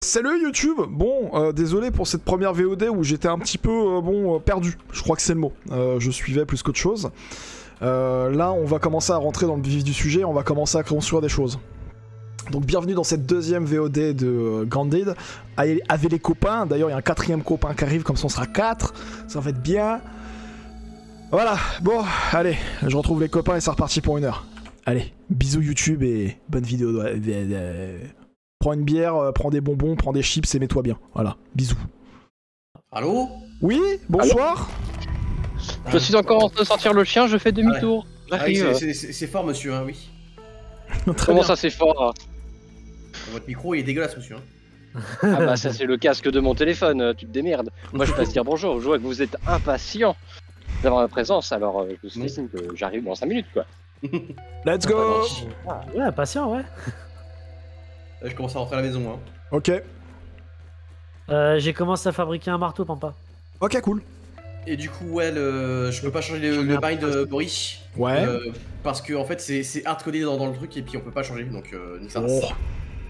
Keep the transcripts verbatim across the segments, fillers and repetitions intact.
salut YouTube. Bon, euh, désolé pour cette première V O D où j'étais un petit peu euh, bon euh, perdu. Je crois que c'est le mot. Euh, je suivais plus qu'autre chose. Euh, là, on va commencer à rentrer dans le vif du sujet. On va commencer à construire des choses. Donc, bienvenue dans cette deuxième V O D de euh, Grounded. Avec les copains. D'ailleurs, il y a un quatrième copain qui arrive. Comme ça, on sera quatre. Ça va être bien. Voilà. Bon, allez. Je retrouve les copains et c'est reparti pour une heure. Allez, bisous YouTube et bonne vidéo. Prends une bière, euh, prends des bonbons, prends des chips et mets-toi bien. Voilà, bisous. Allô? Oui, bonsoir. Je suis encore en train de sortir le chien, je fais demi-tour. Ah oui, c'est fort, monsieur, hein, oui. Très Comment bien. ça, c'est fort? Votre micro il est dégueulasse, monsieur. Hein. Ah bah ça c'est le casque de mon téléphone, tu te démerdes. Moi je passe dire bonjour, je vois que vous êtes impatient d'avoir ma présence, alors euh, je vous estime que j'arrive dans cinq minutes quoi. Let's go. Ah, ouais, impatient, ouais. Là, je commence à rentrer à la maison. Hein. Ok. Euh, J'ai commencé à fabriquer un marteau, Pampa. Ok, cool. Et du coup, ouais, le... je peux pas changer le, le bind de Boris. Ouais. Euh, parce que en fait, c'est hardcodé dans, dans le truc et puis on peut pas changer, donc euh, nique sa race. Oh.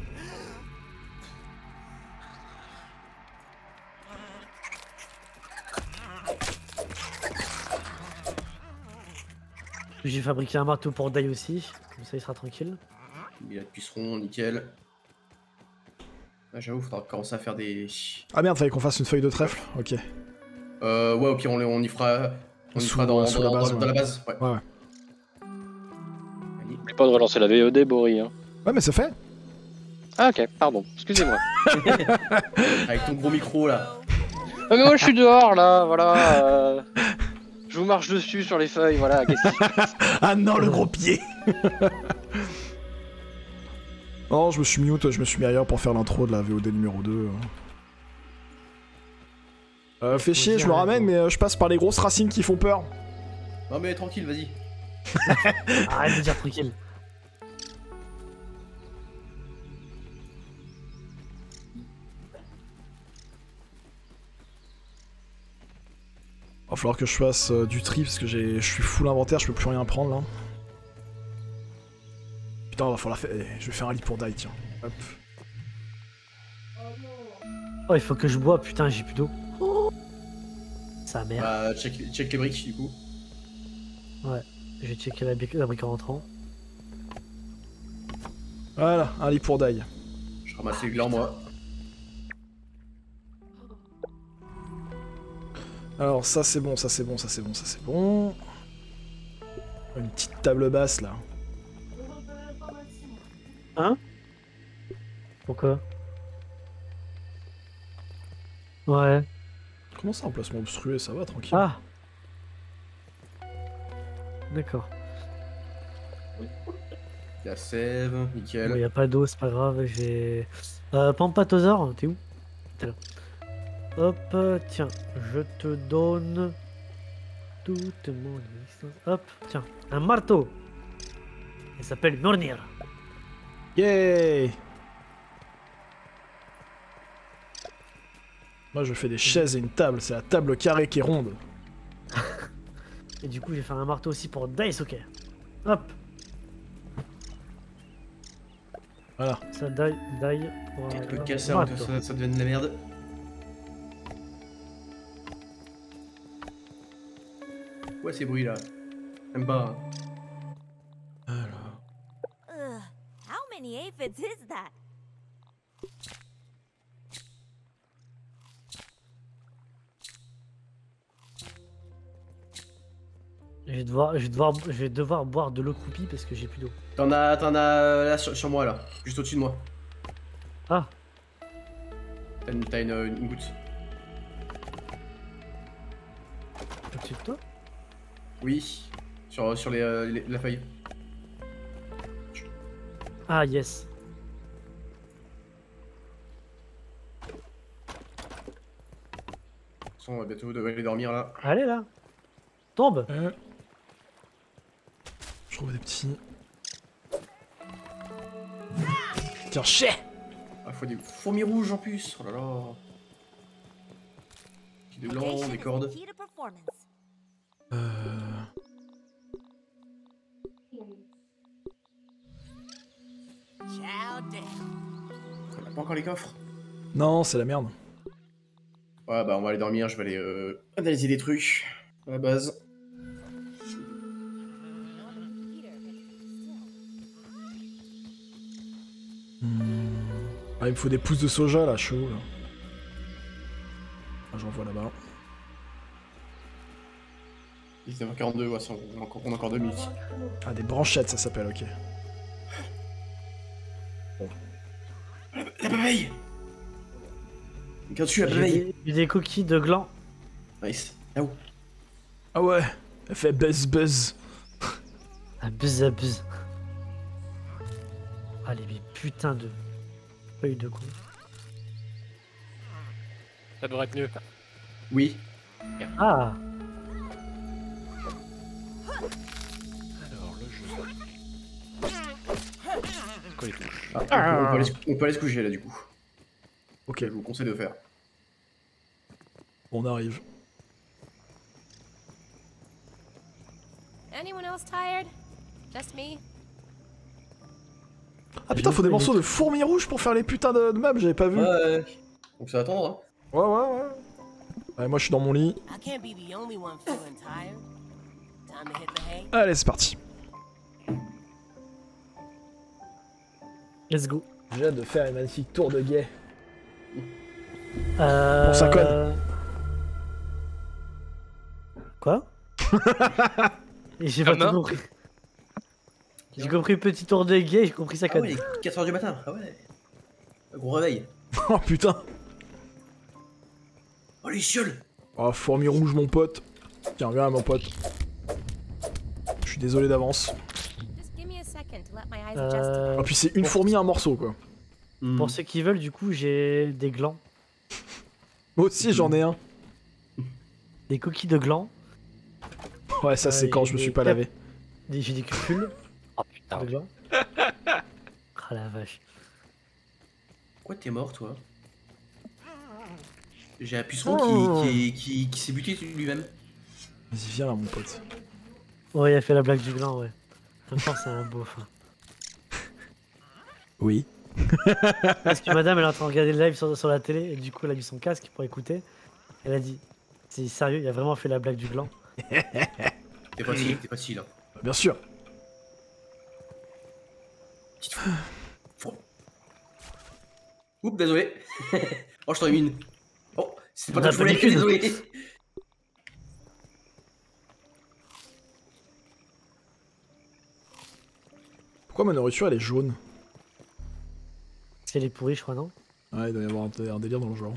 J'ai fabriqué un marteau pour Dai aussi, comme ça il sera tranquille. Il a de puceron, nickel. Ah, j'avoue, faudra commencer à faire des... Ah merde, fallait qu'on fasse une feuille de trèfle. Ok. Euh, ouais, au pire, on, on y fera, on y Sous- fera dans, sous dans, la base, dans, ouais. dans la base. Ouais. Ouais, ouais. N'oublie pas de relancer la V O D, Boris. Hein. Ouais, mais c'est fait. Ah ok, pardon, excusez-moi. Avec ton gros micro là. Ah, mais moi je suis dehors là, voilà. Euh... Je vous marche dessus sur les feuilles, voilà. Qu'est-ce que... Ah non, le gros pied. Non, je me suis mute, je me suis mis ailleurs pour faire l'intro de la V O D numéro deux. Euh, fais chier, je le ramène, mais euh, je passe par les grosses racines qui font peur. Non mais tranquille, vas-y. Arrête de dire tranquille. Va falloir que je fasse euh, du tri parce que j'ai, je suis full inventaire, je peux plus rien prendre là. Putain, va falloir faire. eh, je vais faire un lit pour Dai, tiens. Hop. Oh, il faut que je bois, putain, j'ai plus d'eau. Sa mère. Bah, check, check les briques du coup. Ouais, j'ai checké la, brique- la brique en rentrant. Voilà, un lit pour Dai. Je ramasse les glands moi. Alors ça c'est bon, ça c'est bon, ça c'est bon, ça c'est bon. Une petite table basse là. Hein? Pourquoi? Ouais. Comment ça, emplacement obstrué, ça va, tranquille. Ah! D'accord. La sève, nickel. Bon, y a pas d'eau, c'est pas grave, j'ai... Euh, Pampatosaur, t'es où? T'es là. Hop, tiens, je te donne toute mon existence. Hop, tiens, un marteau. Il s'appelle Mjolnir. Yay! Moi je fais des chaises et une table, c'est la table carrée qui est ronde. Et du coup, j'ai fait un marteau aussi pour Daisuke. Hop, Voilà. ça Dai, Dai pour Un un peu cassé avant que marteau. ça, ça devienne de la merde. Ouais, ces bruits là. Même pas. Hein. Alors. Ugh, how many aphids is that? Je vais devoir, je vais devoir, je vais devoir boire de l'eau croupie parce que j'ai plus d'eau. T'en as, t'en as là sur, sur moi là, juste au-dessus de moi. Ah, T'as une, t'as une, une goutte. au-dessus de toi? Oui, sur, sur les, euh, les- la feuille. Ah, yes. De toute façon, on va bientôt devoir aller dormir là. Allez là. Tombe. Euh. Je trouve des petits. Tiens, chais! Ah, faut des fourmis rouges en plus. Oh là là. Des glands, Patience des is the cordes. key to performance. Euh... Chow down. On a pas encore les coffres. Non, c'est la merde. Ouais, bah on va aller dormir, je vais aller euh, analyser des trucs à la base. Hmm. Ah, il me faut des pousses de soja là, chaud. Là. Ah, j'en vois là-bas. dix-neuf heures quarante-deux, ouais, ça, on, a encore, on a encore deux minutes. Ah, des branchettes, ça s'appelle, ok. La papaye. Regarde dessus, la J'ai papaye. des, j'ai des coquilles de gland. Nice. Là-haut. Ah ouais, elle fait buzz buzz. Abuse, abuse. Allez, mais putain de. Feuille de con. Ça devrait être mieux. Oui. Ah! Alors, le jeu. Quoi les touches? Ah, on, peut, on peut aller, se- on peut aller se coucher là du coup. Ok, Je vous conseille de faire. on arrive. Anyone else tired? Just me? Ah putain, faut des morceaux de fourmis rouges pour faire les putains de, de meubles, j'avais pas vu. Ouais. Donc ça va attendre, hein. Ouais, ouais, ouais. Allez, moi je suis dans mon lit. I can't be the only one feeling tired. Time to hit the hay. Allez, c'est parti. Let's go. J'ai hâte de faire un magnifique tour de guet. Euh... Bon, ça conne. Quoi? J'ai pas Comment tout compris. J'ai compris petit tour de guet, j'ai compris ça Ah conne. ouais, quatre heures du matin. Ah ouais. Gros réveil. Oh putain. Oh les chioles. Oh, fourmis rouges, mon pote. Tiens, viens, mon pote. Je suis désolé d'avance. Just give me a second to let my eyes adjust to Euh... Oh, puis c'est une fourmi, un morceau, quoi. Pour ceux qui veulent, du coup, j'ai des glands. Moi aussi, j'en ai un. Des coquilles de glands. Ouais, ça, c'est Euh, quand je me et suis des pas cap- lavé. Des... J'ai des cupules Oh putain. de glands. Ah la vache. Pourquoi t'es mort, toi? J'ai un puceron Oh. qui, qui, qui, qui s'est buté lui-même. Vas-y, viens là, mon pote. Ouais, il a fait la blague du gland, ouais. En même temps, c'est un beauf. hein. Oui. Parce que madame, elle est en train de regarder le live sur, sur la télé, et du coup, elle a mis son casque pour écouter. Elle a dit, c'est sérieux, il a vraiment fait la blague du gland. T'es facile, t'es facile. Hein. Bien sûr. Petite fou. Fou. Oups, désolé. Oh, je t'en ai mis une. Oh, c'est pas On toi a que je pas voulais, dit qu'une. désolé. Pourquoi ma nourriture, elle est jaune? C'est les pourris, je crois, non? Ouais, il doit y avoir un, un délire dans le genre.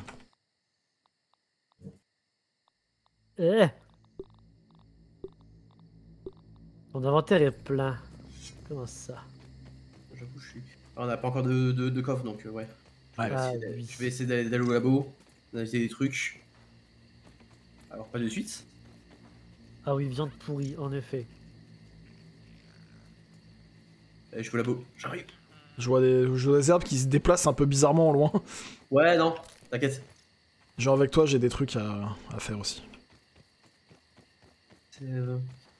Eh Ton inventaire est plein. Comment ça? J'avoue, je suis. Ah, on n'a pas encore de, de, de coffre donc, euh, ouais. Ouais, Je vais Ah, essayer d'aller- oui. Je vais essayer d'aller d'aller au labo, d'analyser des trucs. Alors, pas de suite. Ah oui, viande pourrie, en effet. Allez, je vais au labo, j'arrive. Je vois, des, je vois des herbes qui se déplacent un peu bizarrement en loin. Ouais, non, t'inquiète. Genre avec toi, j'ai des trucs à, à faire aussi. C'est. Euh...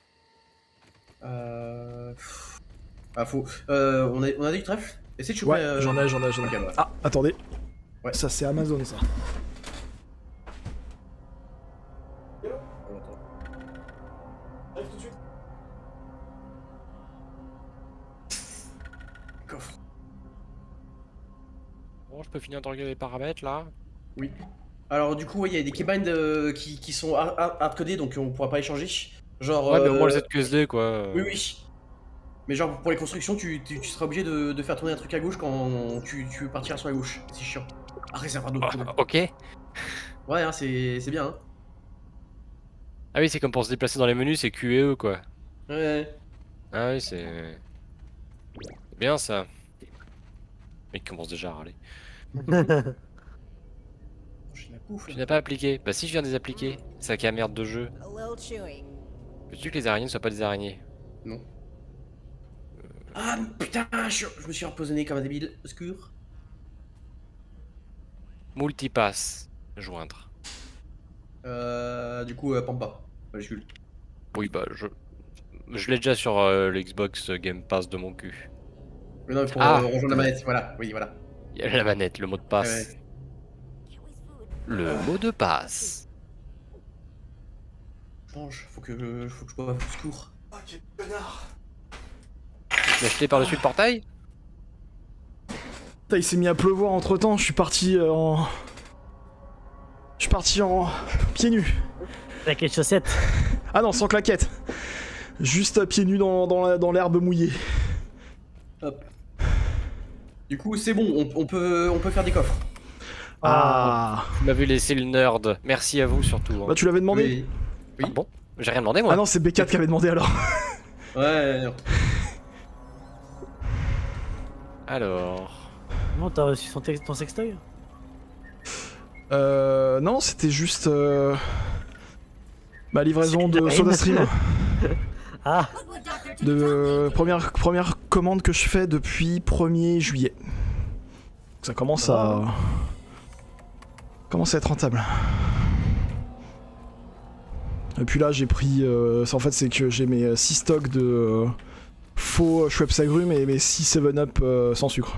euh... Ah, faut. Euh, on, a, on a du trèfle. Essaye de choper. Ouais, euh, j'en ai, j'en ai, j'en ai. Ok, voilà. Ah, attendez. Ouais. Ça, c'est Amazon, ça. Oh, attends. J'arrive tout de suite. Coffre. Bon, je peux finir de regarder les paramètres là. Oui. Alors, du coup, ouais, il y a des keybinds euh, qui, qui sont hard- hard- hardcodés donc on pourra pas les changer. Genre. Ouais, mais au moins euh, le Z Q S D quoi. Oui, oui. Mais genre pour les constructions, tu, tu, tu seras obligé de, de faire tourner un truc à gauche quand tu, tu partiras sur la gauche. C'est chiant. Ah, réservoir d'eau. pardon. Ah, ok. Ouais, hein, c'est c'est bien. Hein. Ah oui, c'est comme pour se déplacer dans les menus, c'est Q et E quoi. Ouais. Ah oui, c'est. C'est bien ça. Le mec commence déjà à râler. J'ai la bouffe. Tu là. n'as pas appliqué? Bah si je viens de les appliquer. Sac à merde de jeu. A little chewy. Veux-tu que les araignées ne soient pas des araignées? Non. Ah putain, je, je me suis empoisonné comme un débile. Obscur. Multipass. Joindre. Euh, du coup, euh, Pampa. Majuscule. Oui, bah je. Je l'ai déjà sur euh, l'Xbox Game Pass de mon cul. Mais non, pour Ah. euh, rejoindre la manette. Voilà, oui, voilà. Il y a la manette, le mot de passe. Ouais, le mot de passe. Change, faut que je, faut que je boive au secours. Ah, quel connard. Tu l'as jeté par-dessus le portail? Putain, il s'est mis à pleuvoir entre temps, je suis parti euh, en... Je suis parti en... pieds nus. Avec les chaussettes. Ah non, sans claquettes. Juste euh, pieds nus dans, dans la- dans l'herbe mouillée. Hop. Du coup, c'est bon, on, on peut, on peut faire des coffres. Ah, Vous m'avez laissé le nerd. Merci à vous surtout. hein. Bah tu l'avais demandé. Oui. Ah bon? J'ai rien demandé moi. Ah non, c'est B quatre qui avait demandé alors. Ouais, non. Alors. Comment t'as reçu son tex- ton sextoy? Euh... Non, c'était juste... Euh... Ma livraison de SodaStream. Ah, De euh, première, première commande que je fais depuis premier juillet. Ça commence à... commence à être rentable. Et puis là j'ai pris... Euh, ça, en fait c'est que j'ai mes six stocks de euh, faux Schweppes agrumes et mes six seven up euh, sans sucre.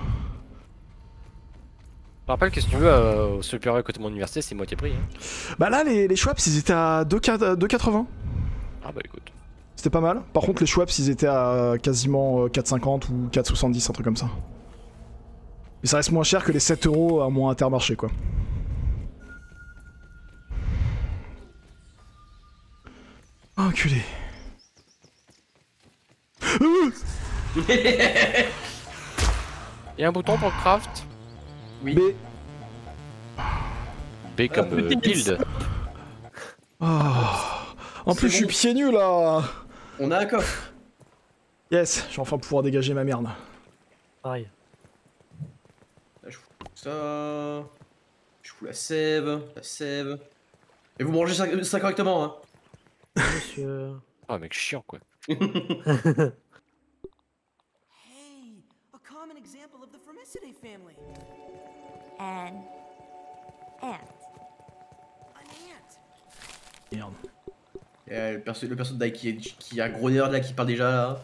Je rappelle que si tu veux, euh, au supérieur à côté de mon université, c'est moitié prix. Hein. Bah là les, les Schweppes ils étaient à deux quatre-vingts. Ah bah écoute. C'était pas mal. Par contre les Schweppes ils étaient à quasiment quatre cinquante ou quatre soixante-dix, un truc comme ça. Mais ça reste moins cher que les sept euros à mon Intermarché quoi. Enculé. Il y a un bouton pour le craft. B. B comme Euh, euh, build. Ah. En plus C'est je suis bon. pieds nus là. On a un coffre. Yes, je vais enfin pouvoir dégager ma merde. pareil. Là, je fous ça. Je fous la sève. La sève. Et vous mangez ça, ça correctement, hein. Monsieur. Ah mec chiant quoi. Hey, a common example of the Formicidae family. An ant. An ant. Merde. Et, euh, le perso, le perso de Dai qui est, qui est un gros nerd là qui parle déjà là.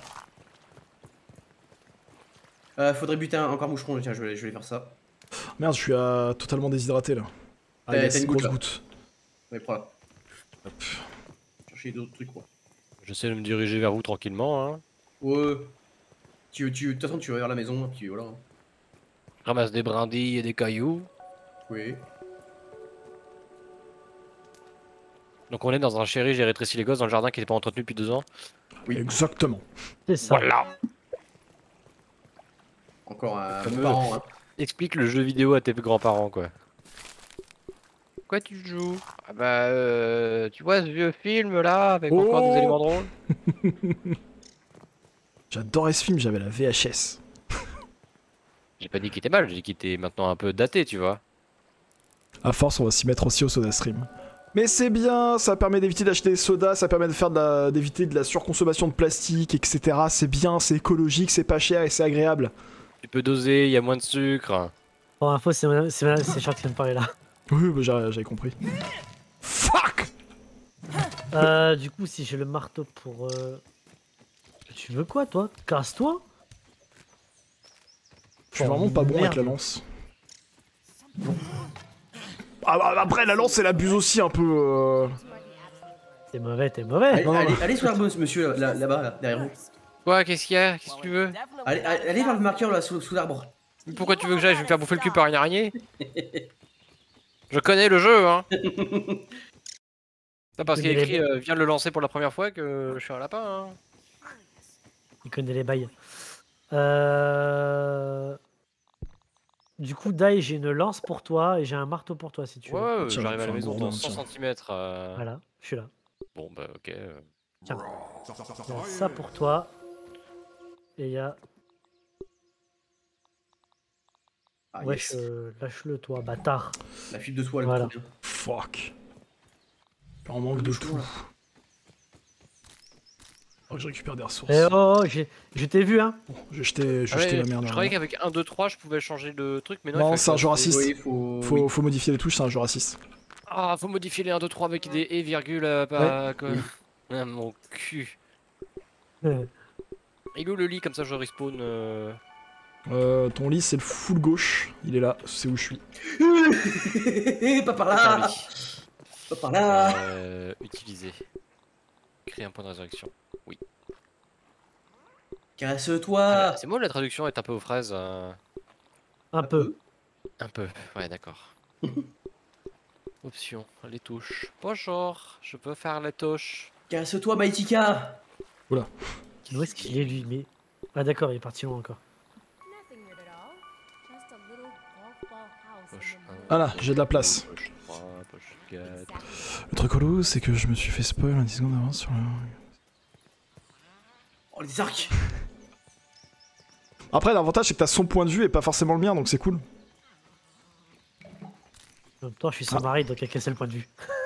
Euh, faudrait buter un, encore moucheron, tiens, je vais, je vais faire ça. Merde, je suis euh, totalement déshydraté là. Ah, T'as- yes, t'as une grosse goutte, là. goutte. Ouais, prends là. Chercher d'autres trucs quoi. J'essaie de me diriger vers vous tranquillement. Hein. Ouais. Tu, tu, de toute façon, tu vas vers la maison, puis voilà. Je ramasse des brindilles et des cailloux. Oui. Donc on est dans un chéri, j'ai rétréci les gosses dans le jardin qui n'était pas entretenu depuis deux ans. Oui. Exactement. C'est ça. Voilà. Encore un Fameux. bon parent, hein. Explique le jeu vidéo à tes grands-parents quoi. Quoi tu joues? Ah bah euh, tu vois ce vieux film là avec encore Oh des éléments drôles? J'adorais ce film, j'avais la V H S. J'ai pas dit qu'il était mal, j'ai dit qu'il était maintenant un peu daté tu vois. À force, on va s'y mettre aussi au SodaStream. Mais c'est bien, ça permet d'éviter d'acheter des sodas, ça permet de faire de la- d'éviter de la surconsommation de plastique, et cetera. C'est bien, c'est écologique, c'est pas cher et c'est agréable. Tu peux doser, il y a moins de sucre. Pour info, c'est madame- c'est madame- c'est Charles qui vient de parler là. Oui, bah, j'ai- j'avais compris. Fuck. Euh, du coup, si j'ai le marteau pour. Euh... Tu veux quoi, toi? Casse-toi? Je suis vraiment pas bon avec la lance. Ah bah après, la lance, elle abuse aussi un peu. euh. T'es mauvais, t'es mauvais. Allez, non, non, allez, non. allez sur l'arbre, monsieur, là- là-bas, là, derrière vous. Quoi, qu'est-ce qu'il y a? Qu'est-ce que tu veux? Allez, allez, allez vers le marqueur là, sous, sous l'arbre. Pourquoi tu veux que j'aille? Je vais me faire bouffer le cul par une araignée? Je connais le jeu, hein. C'est pas parce qu'il y a écrit euh, viens de le lancer pour la première fois que je suis un lapin, hein. Il connaît les bails. Euh... Du coup, Dai, j'ai une lance pour toi et j'ai un marteau pour toi si tu Ouais, veux. ouais, Tiens, j'arrive à fais la un maison gourdin, dans cent tiens. centimètres. euh, Voilà, je suis là. Bon, bah ok. euh. Il y a ça pour toi. Et il y a. Ah, Wesh, yes. euh, lâche-le toi, bâtard. La fibre de soie, elle Voilà. est trop bien. Fuck. On manque de tout. là. Oh, je récupère des ressources. Eh oh, oh, j'ai- je t'ai vu, hein. Bon, j'ai jeté, j'ai Ah jeté ouais, la merde. je là. croyais qu'avec un, deux, trois, je pouvais changer le truc, mais non. il Non, fallait c'est un que- jeu raciste. Oui, faut... Faut, oui. faut modifier les touches, c'est un jeu raciste. Ah, faut modifier les un, deux, trois avec des et virgule, euh, pas. quoi. Ah, mon cul. Euh, Il est où le lit, comme ça je respawn euh... Euh, ton lit, c'est le full gauche. Il est là, c'est où je suis. Pas par là. Pas par là. Euh, utiliser. Créer un point de résurrection. Oui. Casse-toi. Ah, c'est moi la traduction est un peu aux fraises. euh, Un peu. Un peu. Ouais, d'accord. Option, les touches. Bonjour, je peux faire les touches. Casse-toi, Maïtika. Où est-ce qu'il est lui mais... Ah d'accord, il est parti loin encore. Nothing weird at all. Just a little golf ball house Poche in the un, middle. Ah là, j'ai de la place. Poche trois, poche quatre. Exactly. Le truc relou, c'est que je me suis fait spoil en dix secondes d'avance sur le... Oh, les arcs. Après, l'avantage, c'est que t'as son point de vue et pas forcément le mien, donc c'est cool. En même temps, je suis son mari, donc à quel seul point de vue.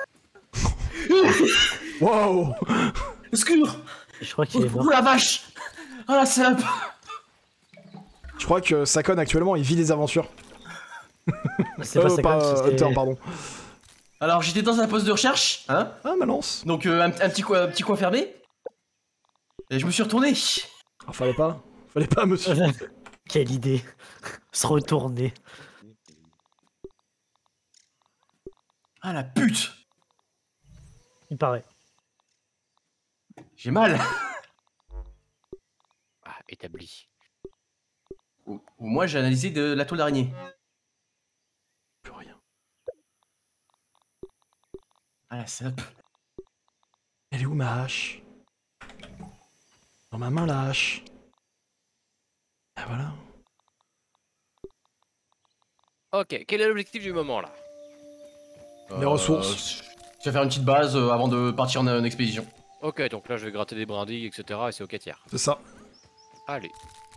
Waouh. Secours. Je crois qu'il est mort. Oh la vache. Oh la salope. Je crois que Sakon, actuellement, il vit des aventures. C'est pas Euh, ça pas, comme euh, ça, Hunter, pardon. Alors j'étais dans un poste de recherche, hein. Ah, ma lance. Donc euh, un, un petit coin, un petit coin fermé. Et je me suis retourné. Ah, fallait pas. Fallait pas, monsieur. Quelle idée. Se retourner. Ah la pute. Il paraît. J'ai mal. Ah, établi. Ou, ou moi j'ai analysé de la toile d'araignée. Plus rien. Ah la salope. Elle est où ma hache? Dans ma main, la hache. Ah, voilà. Ok, quel est l'objectif du moment là? Les ressources. Je vais faire une petite base euh, avant de partir en, en expédition. Ok, donc là je vais gratter des brindilles, et cetera. Et c'est au quêtière. C'est ça. Allez.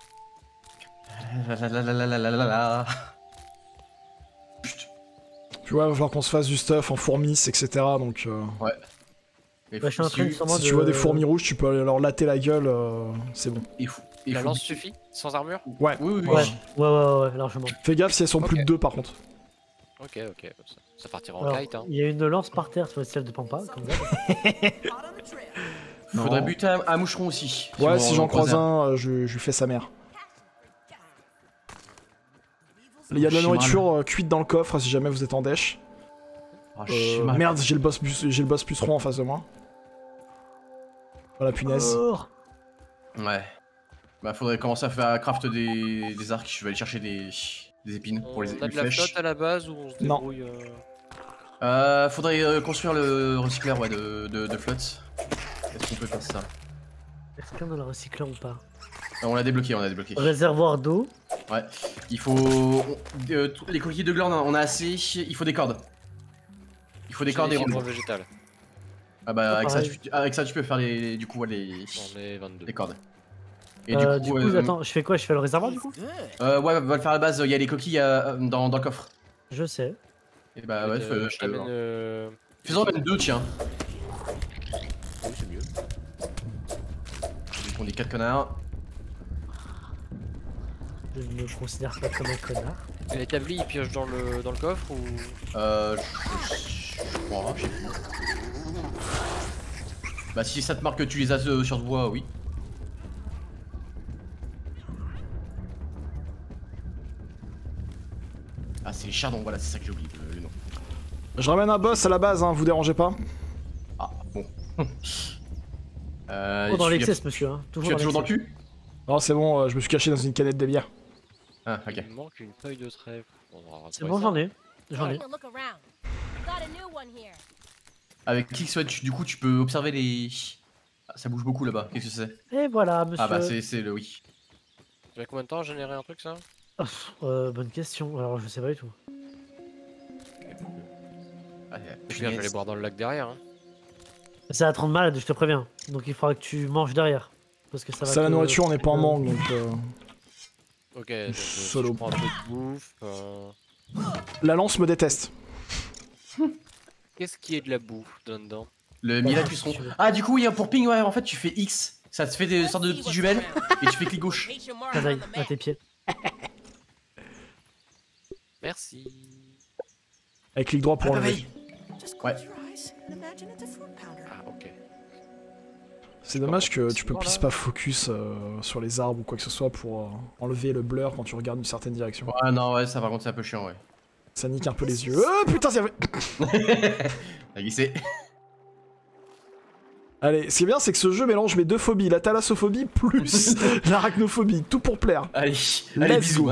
La la la la la la la la. Tu vois, il va falloir qu'on se fasse du stuff en fourmis, et cetera. Donc, euh, Et Bah, je suis en train de si- sûrement si de... tu vois des fourmis rouges, tu peux aller leur latter la gueule, euh, c'est bon. il faut- il La faut- lance suffit? Sans armure? Ouais. Oui, oui, oui. Ouais, ouais, ouais, ouais, largement. Fais gaffe si elles sont plus Ok. de deux, par contre. Ok, ok. Ça, ça partira en Alors, kite. Hein. il y a une lance par terre sur celle de Pampa, comme d'hab. Il faudrait Non. buter un, un moucheron aussi. Ouais, on si en j'en croise croise un, euh, je, je lui fais sa mère. Il y a de la J'ai mal. nourriture euh, cuite dans le coffre si jamais vous êtes en dèche. Ah, j'ai Euh, mal. merde, j'ai le boss bus- j'ai le boss puceron en face de moi. Voilà, punaise. Oh, Ouais. Bah faudrait commencer à faire craft des, des arcs. Je vais aller chercher des, des épines pour les, On a les de la flèches. flotte à la base ou on se Non. débrouille euh, Euh, faudrait euh, construire le recycleur ouais, de, de, de flotte. Est-ce qu'on peut faire ça? est-ce qu'on a le recycleur ou pas? Ah, on l'a débloqué, on l'a débloqué. Réservoir d'eau. Ouais. Il faut... on- euh, t- les coquilles de gland, on a assez. Il faut des cordes. Il faut des j'ai cordes et fibres rondes. végétales. Ah bah avec ça, Pareil. tu, avec ça tu peux faire les, du coup ouais, les, J'en ai vingt-deux. les cordes. Et Euh, du coup, euh, attends, je fais quoi? Je fais le réservoir du coup? euh, ouais, va le faire à la base, il y a les coquilles euh, dans, dans le coffre. Je sais. Et bah ouais, Euh, fais- je t'amène. fais- euh, Faisons même deux, tiens. Oui, c'est mieux. Du coup, on est quatre connards. Je ne me considère pas comme un connard. Et l'établi, il pioche dans le, dans le coffre ou. Euh. Je, je, je crois, je sais plus. Bah, si ça te marque que tu les as euh, sur le bois, oui. Ah, c'est les chardons, voilà, c'est ça que j'ai oublié le, le nom. Je ramène un boss à la base, hein, vous dérangez pas. Ah, bon. euh, Toujours dans tu- l'excès, ce monsieur. Hein. Tu Toujours es dans toujours dans le l'excès. cul? Non, c'est bon, euh, je me suis caché dans une canette de bière. Ah, ok. Il me manque une feuille de trèfle. On va C'est retrouver bon, ça. j'en ai. J'en ai. Taking a look around. Got a new one here. Avec X, ouais, tu- du coup, tu peux observer les. Ah, ça bouge beaucoup là-bas, qu'est-ce que c'est? Et voilà, monsieur. Ah, bah, c'est c'est le oui. Ça fait combien de temps à générer un truc ça? Ah, pff, euh, bonne question. Alors, je sais pas du tout. Ah, Je vais aller boire dans le lac derrière. Hein. C'est à trente malades, je te préviens. Donc, il faudra que tu manges derrière. Parce que ça va. Ça, la te- nourriture, on n'est pas en manque, donc... euh, Ok, donc euh, si Solo. je prends un peu de bouffe. euh, La lance me déteste. Qu'est-ce qui est de la bouffe dedans? Le Mila puceron. Ah, du coup, oui, pour ping, ouais, en fait, tu fais X. Ça te fait des sortes de petites jumelles. Et tu fais clic gauche. Hate your mark Ça on aille the à map. tes pieds. Merci. Avec clic droit pour Ah, enlever. pareil. Just Ouais. close your eyes and imagine it's a fruit pounder. Ah, ok. C'est dommage que tu peux Voilà. puisses pas focus euh, sur les arbres ou quoi que ce soit pour euh, enlever le blur quand tu regardes une certaine direction. Ouais, non, ouais, ça par contre c'est un peu chiant, ouais. Ça nique un peu les yeux. Oh putain, c'est vrai. T'as glissé. Allez, ce qui est bien, c'est que ce jeu mélange mes deux phobies, la thalassophobie plus l'arachnophobie, tout pour plaire. Allez, allez, Let's bisous. go. Hein.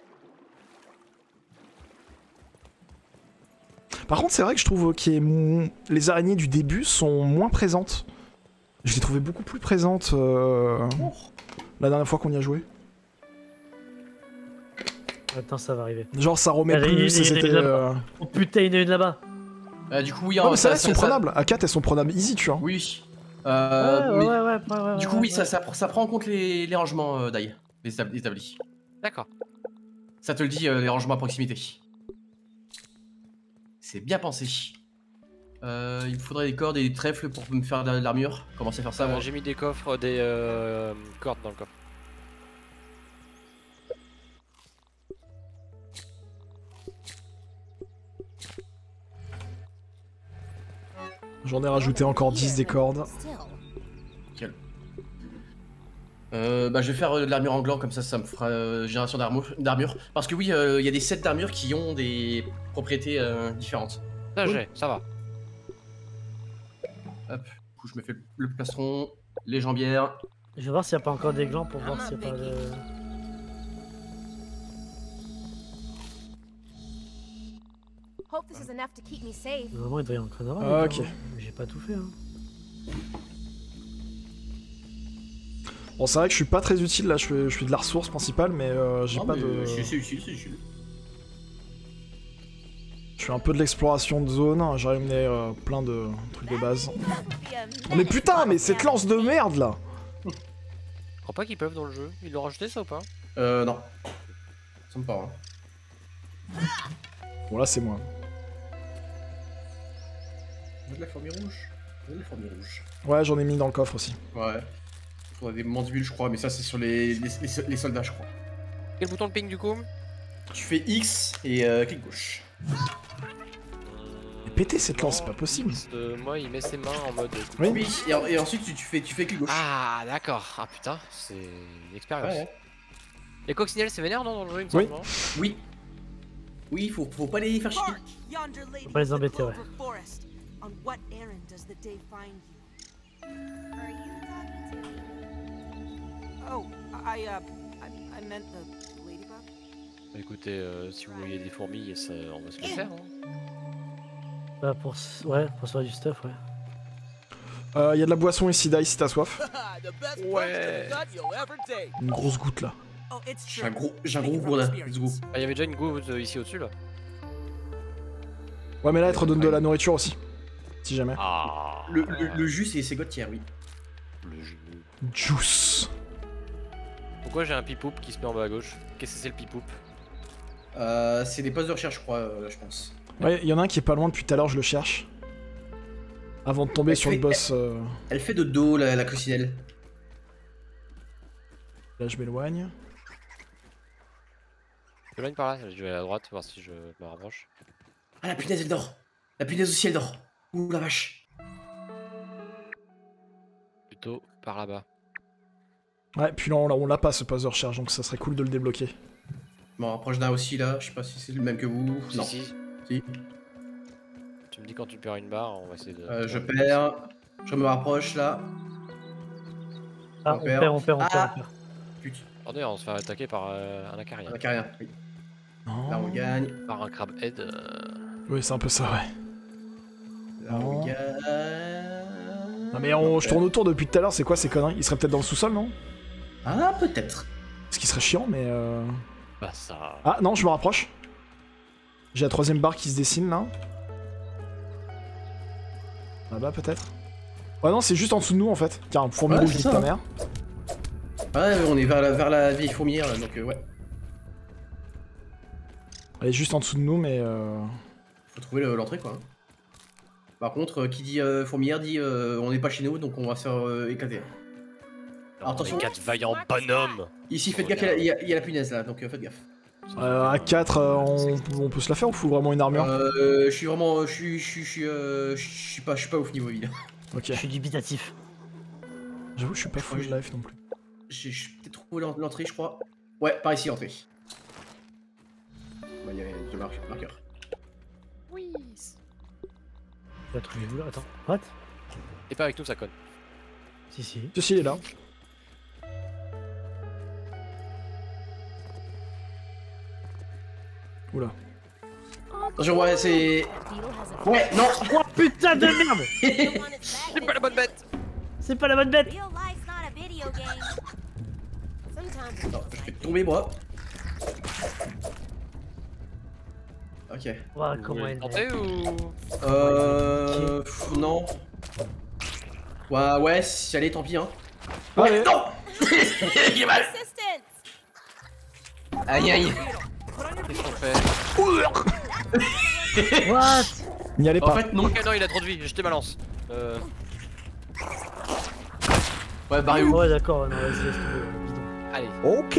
Par contre, c'est vrai que je trouve que les araignées du début sont moins présentes. Je les trouvais beaucoup plus présentes euh, la dernière fois qu'on y a joué. Attends, ça va arriver. Genre, ça remet Allez, plus il y et a- il y a c'était... une là-bas. euh, Oh putain, il y en a une là-bas. Euh, du coup, oui, Ouais, mais ça, celles-là, elles ça, sont ça- prenables. À quatre, elles sont prenables easy, tu vois. Oui. Ouais, Euh, ouais, mais- ouais, ouais, ouais, ouais, Du coup, ouais, oui, ouais. ça, ça, ça prend en compte les, les rangements euh, d'ail, les étab- les établis. D'accord. Ça te le dit, euh, les rangements à proximité. C'est bien pensé. Euh, il me faudrait des cordes et des trèfles pour me faire de l'armure. Commencer à faire ça, Euh, moi. J'ai mis des coffres, des euh, cordes dans le coffre. J'en ai rajouté encore dix des cordes. Nickel. Euh, bah, je vais faire euh, de l'armure en gland, comme ça, ça me fera euh, génération d'armure. d'armure. Parce que oui, euh, il y a des sets d'armure qui ont des propriétés euh, différentes. Ça, Oui. j'ai, ça va. Hop, du coup, je me fais le plastron, les jambières. Je vais voir s'il n'y a pas encore des glands pour voir s'il n'y a pas de... Hope this is enough to keep me safe. Normalement, il doit y en avoir. Ah, des ok. glands. Mais j'ai pas tout fait. Hein. Bon, c'est vrai que je suis pas très utile là, je fais, je fais de la ressource principale, mais euh, j'ai Non, pas mais, de. euh, C'est c'est utile, c'est utile. Je fais un peu de l'exploration de zone, j'ai ramené euh, plein de trucs de base. Be a Oh, mais putain, mais cette lance de merde là! Je crois pas qu'ils peuvent dans le jeu. Ils l'ont rajouté ça ou pas? Euh, non. Ça me pas. Hein. Bon, là c'est moi. On a de la fourmi rouge. On a de la fourmi rouge. Ouais, j'en ai mis dans le coffre aussi. Ouais. On a des mandibules, je crois, mais ça, c'est sur les, les, les- les soldats, je crois. Quel bouton de ping du coup? Tu fais X et euh, clic gauche. Mais péter cette lance, c'est pas possible. Euh, moi, il met ses mains en mode. Oui. Oui, et, en- et ensuite, tu, tu fais, tu fais clic gauche. Ah, d'accord. Ah putain, c'est une expérience. Ouais, ouais. Les coccinelles, c'est vénère non dans le jeu, il me Oui. semble, non? Oui. Oui, faut, faut pas les faire chier. Faut pas les embêter, ouais. On what errand does the day find you? Are you talking to me? Oh, I, uh, I, I meant the ladybug. Bah, écoutez, euh, si vous voyez des fourmis, ça, on va se le faire. Hein. Bah, pour... s- Ouais, pour se faire du stuff, ouais. Il euh, y a de la boisson ici, Dai, si t'as soif. Ouais. Une grosse goutte là. Oh, it's J'ai true. un gros, j'ai un gros Speaking goût from là. Let's go. experience. Ah, il y avait déjà une goutte euh, ici au-dessus là. Ouais, mais là, elle te redonne de la nourriture aussi. Si jamais. Ah. Le, le, le jus, c'est c'est Gauthier, oui. Le jus. Juice. Pourquoi j'ai un pipoup qui se met en bas à gauche? Qu'est-ce que c'est le pipoup? Euh, c'est des postes de recherche, je crois, euh, je pense. Ouais, il y en a un qui est pas loin depuis tout à l'heure, je le cherche. Avant de tomber Elle sur le fait- boss. euh, Elle fait de dos, la, la coccinelle. Là, je m'éloigne. Je viens par là, je vais à droite voir si je me rapproche. Ah, la punaise, elle dort. La punaise aussi, elle dort. Ouh, la vache. Plutôt par là-bas. Ouais, puis là, on l'a- on l'a pas ce poste de recherche, donc ça serait cool de le débloquer. Bon, approche d'un aussi, là. Je sais pas si c'est le même que vous. Si, Non. si. Si. Tu me dis quand tu perds une barre, on va essayer de. Euh, je perds. Je me rapproche, là. Ah, On on perd. perd, on perd, on Ah. perd, on perd. Putain, Attendez, on se fait attaquer par euh, un acarien. on a carré rien. Oui. Non. Là, on gagne. Par un crabe head. euh, Oui, c'est un peu ça, ouais. Là, on Non. gagne. Non, mais on- je tourne autour depuis tout à l'heure, c'est quoi ces conneries? Il serait peut-être dans le sous-sol, non? Ah, peut-être. Ce qui serait chiant, mais. Euh... Bah ça. Ah, non, je me rapproche. J'ai la troisième barre qui se dessine là. Là-bas, peut-être. Ouais, non, c'est juste en dessous de nous en fait. Tiens, un fourmi Ouais, rouge, c'est dit ça. ta mère. Ouais, on est vers la, vers la vieille fourmière, là, donc euh, ouais. Elle est juste en dessous de nous, mais. Euh... Faut trouver le- l'entrée, quoi. Par contre, euh, qui dit euh, fourmière dit euh, on n'est pas chez nous, donc on va se faire euh, éclater. Alors, attention. Les quatre vaillants bonhommes. Ici, faites gaffe, il y a- il y, a- il y a la punaise là, donc euh, faites gaffe. Euh, à quatre, euh, on... on peut se la faire ou faut vraiment une armure? Euh, je suis vraiment, je suis, je suis, je suis, euh, je suis pas, je suis pas ouf niveau vie là. Ok. Je suis dubitatif. J'avoue, je suis pas full Ouais, je- life non plus. J'ai j'ai peut-être trouvé l'en- l'entrée, je crois. Ouais, par ici, l'entrée. Bah, il y a deux mar- marqueurs. Oui. Je l'ai trouvé où là? Attends. What? Et pas avec nous, ça conne. Si, si. Ceci, il est là. Oula. Attention, ouais, c'est. Beetle has a Ouais, non. Oh putain de merde! You want it back, C'est pas la bonne bête. C'est pas la bonne bête! Real life's not a video game. Sometimes it's Non, just je fais like tomber, moi. Ok. Ouais, Vous comment voulez elle tenter ou... Euh. pff, non. Ouais, ouais, si allez, tant pis, hein. Ouais. Ouais, non. J'ai mal. assistance. Aïe, aïe. Qu'est-ce qu'on fait? What? N'y allez En pas. fait, non. Ok, non, il a trop de vie, j'ai jeté ma lance. Euh... Ouais, barré où? Ouais, d'accord, non, vas-y, laisse tomber. Bidon. Allez, Ok.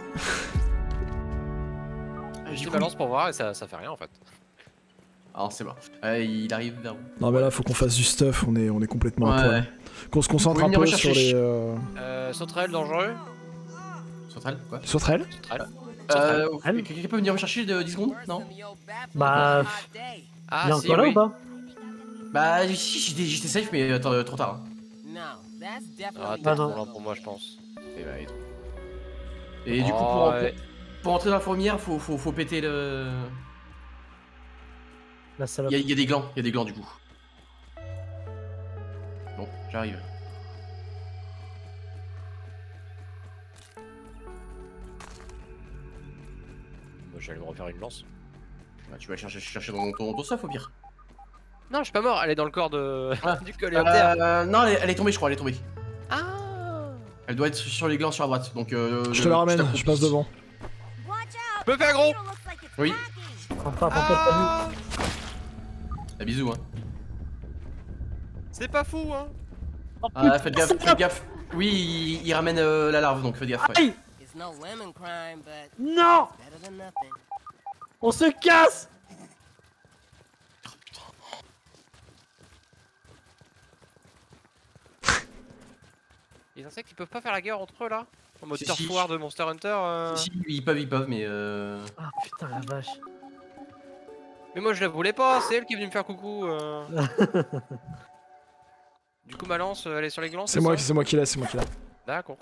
j'ai Du jeté coup, ma lance pour voir et ça, ça fait rien en fait. Alors, c'est bon. Euh, il arrive vers où? Non mais là, faut qu'on fasse du stuff. On est, on est complètement à Ouais, poil. ouais. Qu'on se concentre Vous un pouvez venir peu sur rechercher. les. Euh... Euh, sauterelle dangereux. Central, quoi? Sauterelles. Sauterelle. Euh. Elle Quelqu'un peut venir me chercher de dix secondes? Non? Bah, Ah, il est si, encore là oui. ou pas? Bah, si, j'étais j'étais safe, mais attends, euh, trop tard. hein. No, that's Ah, definitely t'es Ah, trop non. lent pour moi, je pense. Et bah, et trop. Et du coup, Oh, pour, ouais. pour entrer dans la fourmilière, faut, faut, faut péter le. La salope. Il y, a- il y a des glands, il y a des glands du coup. Bon, j'arrive. Moi, j'allais me refaire une lance. Bah, tu vas chercher, chercher dans ton, ton stuff au pire. Non, je suis pas mort, elle est dans le corps de... Ah. du coléoptère. Euh, non, elle est, elle est tombée, je crois, elle est tombée. Ah. Elle doit être sur les glands sur la droite. Donc, euh, Je te la ramène. t'accroupis. Je passe devant. Watch out! Je me fais un gros. Beetle looks like it's Oui. packing. Prends pas, prends pas de Ah. Ah, bisous, hein. C'est pas fou, hein. Ah, faites gaffe, faites gaffe. Oui, il, il ramène euh, la larve, donc faites gaffe. Ouais. Aïe! It's no lemon crime, but Non! better than nothing. On se casse! Les insectes, ils peuvent pas faire la guerre entre eux, là? En mode Si, Turf si. War de Monster Hunter euh... Si, ils peuvent, ils peuvent, mais euh. Ah putain la vache. Mais moi, je la voulais pas, c'est elle qui est venue me faire coucou. euh. Du coup, ma lance, elle est sur les glands, C'est moi, ça c'est moi qui l'ai, c'est moi qui l'ai. D'accord.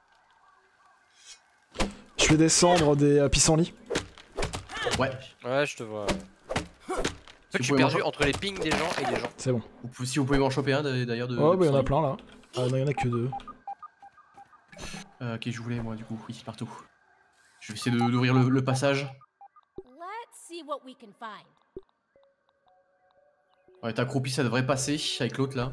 Je vais descendre des euh, pissenlits. Ouais. Ouais, je te vois. En fait, Si je vous suis pouvez m'en perdu cho- entre les pings des gens et des gens. C'est bon. Vous pouvez- si vous pouvez m'en choper un de- d'ailleurs de. Oh, de bah y'en a pissenlit. plein là. Ah, non, y'en a que deux. Euh, ok, je voulais moi du coup, oui, partout. Je vais essayer de- d'ouvrir le, le passage. Let's see what we can find. Ouais, t'as accroupi, ça devrait passer avec l'autre là.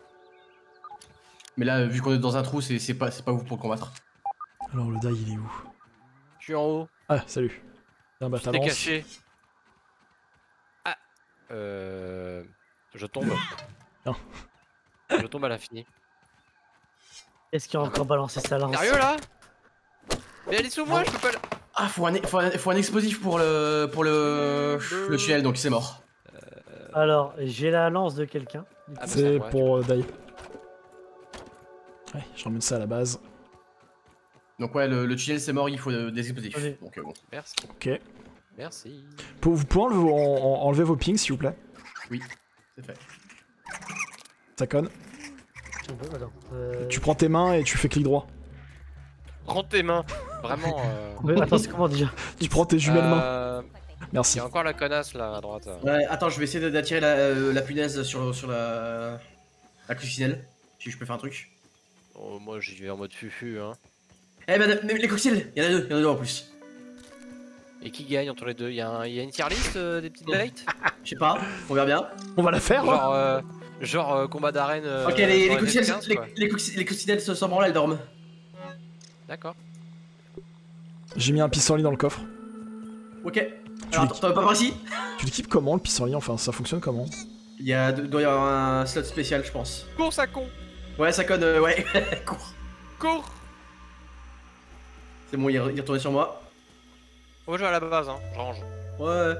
Mais là, vu qu'on est dans un trou, c'est c'est pas, c'est pas vous pour le combattre. Alors le die, il est où? Je suis en haut, Ah, salut. Tiens, bah je t'ai t'avances. caché. Ah Euh... Je tombe. Non. Je tombe à l'infini. Est-ce qu'il a encore balancé sa lance? Sérieux, là? Mais elle est sous moi, je peux pas... la- Ah, faut un, faut un, faut un explosif pour le, pour le, le tunnel, donc c'est mort. Alors, j'ai la lance de quelqu'un. du coup. Ah, bah, C'est moi, pour euh, die. Ouais, je ramène ça à la base. Donc ouais, le, le tunnel c'est mort, il faut euh, des explosifs. Allez. Donc euh, bon. Merci. Ok. Merci. Pour- Vous pouvez enlever, en- en- enlever vos pings, s'il vous plaît? C'est fait. Ça conne. On peut, attends, euh, Tu prends tes mains et tu fais clic droit. Prends tes mains. Vraiment. Euh... mais attends, c'est comment déjà? Tu prends tes jumelles mains. euh, Il Merci. y a encore la connasse là à droite. Ouais, attends, je vais essayer d'attirer la, euh, la punaise sur, sur la, la coccinelle. Si je peux faire un truc. Oh, moi j'y vais en mode fufu hein. Eh ben, mais les coccinelles, il y en a deux, il y en a deux en plus. Et qui gagne entre les deux? Il y, a un- il y a une tier list euh, des petites bêtes? Je sais pas, on verra bien. On va la faire, hein. Genre, euh, genre euh, combat d'arène. euh, ok, les, dans les, coccinelles, F quinze, les, quoi. les, cocci- les coccinelles se s'en branlent, elles dorment. D'accord. J'ai mis un pissenlit dans le coffre. Ok. Alors, attends, t'en veux pas par ici? Tu l'équipes comment le pissenlit? Enfin, ça fonctionne comment? Il y a, doit y avoir un slot spécial, je pense. Cours ça con. Ouais, ça conne, euh, ouais. Cours. Cours. C'est bon, il est, il est retourné sur moi. Moi je vais à la base hein. Je range. Ouais.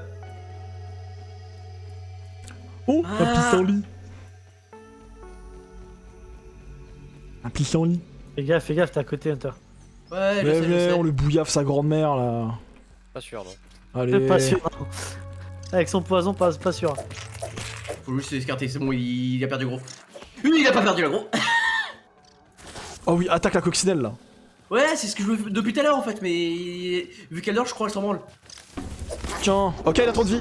Oh, Ah. un pissenlit. Un pissenlit. Fais gaffe, fais gaffe, t'es à côté, Hunter. Ouais, je Mais sais, je mais sais. on le bouillave sa grand-mère là. Pas sûr, non. Allez. Pas sûr. Avec son poison, pas, pas sûr. Faut juste s'escarter, c'est bon, il... il a perdu gros. Oui, il a pas perdu là gros. Oh oui, attaque la coccinelle là. Ouais, c'est ce que je veux depuis tout à l'heure en fait, mais vu qu'elle dort, je crois qu'elle s'en branle. Tiens. Ok, il a trop de vie.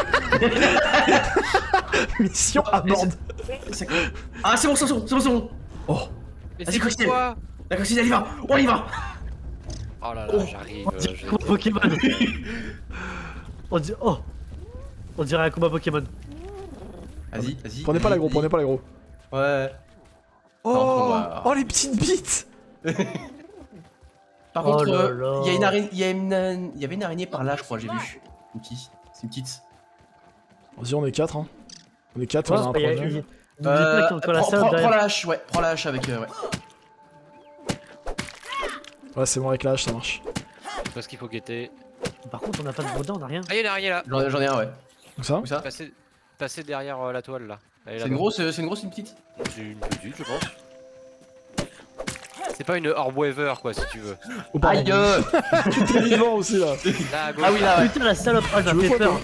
Mission à bord. Ah, c'est bon, c'est bon, c'est bon, c'est bon. Oh. Mais Vas-y, c'est coccinelle. quoi? La coccinelle, il va. On y va. Oh là là, Oh. j'arrive. On euh, dirait j'ai- un combat Pokémon. On dirait... Oh. On dirait un combat Pokémon. Vas-y, vas-y. Prenez pas l'agro, prenez pas l'agro. Ouais. Oh, on va- oh les petites bites. Par Oh contre, là euh, là. il y a une araignée, il y a une, il y avait une araignée par là, je crois, j'ai vu. Une petite, c'est une petite. Vas-y, on est quatre hein. On est quatre, Ouais, on a un il y a- projet. il y a- N'oublie pas qu'il y a encore la prends, salle prends- prends derrière. la hache, ouais, prends la hache avec, euh, ouais. Ouais, c'est bon avec la hache, ça marche. Je sais pas ce qu'il faut guetter. Par contre, on n'a pas de boudin, on n'a rien. Ah, il y a une araignée là. J'en ai- j'en ai un, ouais. Donc ça Où ça? Passez, passez derrière euh, la toile là. Elle est C'est une là-bas. grosse, euh, c'est une grosse, une petite. C'est une petite, je pense. C'est pas une orb weaver quoi, si tu veux. Oh, pardon. Aïe euh. T'es vivant aussi là. Là, à gauche. Ah oui, là, ouais. Putain, la salope, elle Tu m'a veux fait quoi, peur.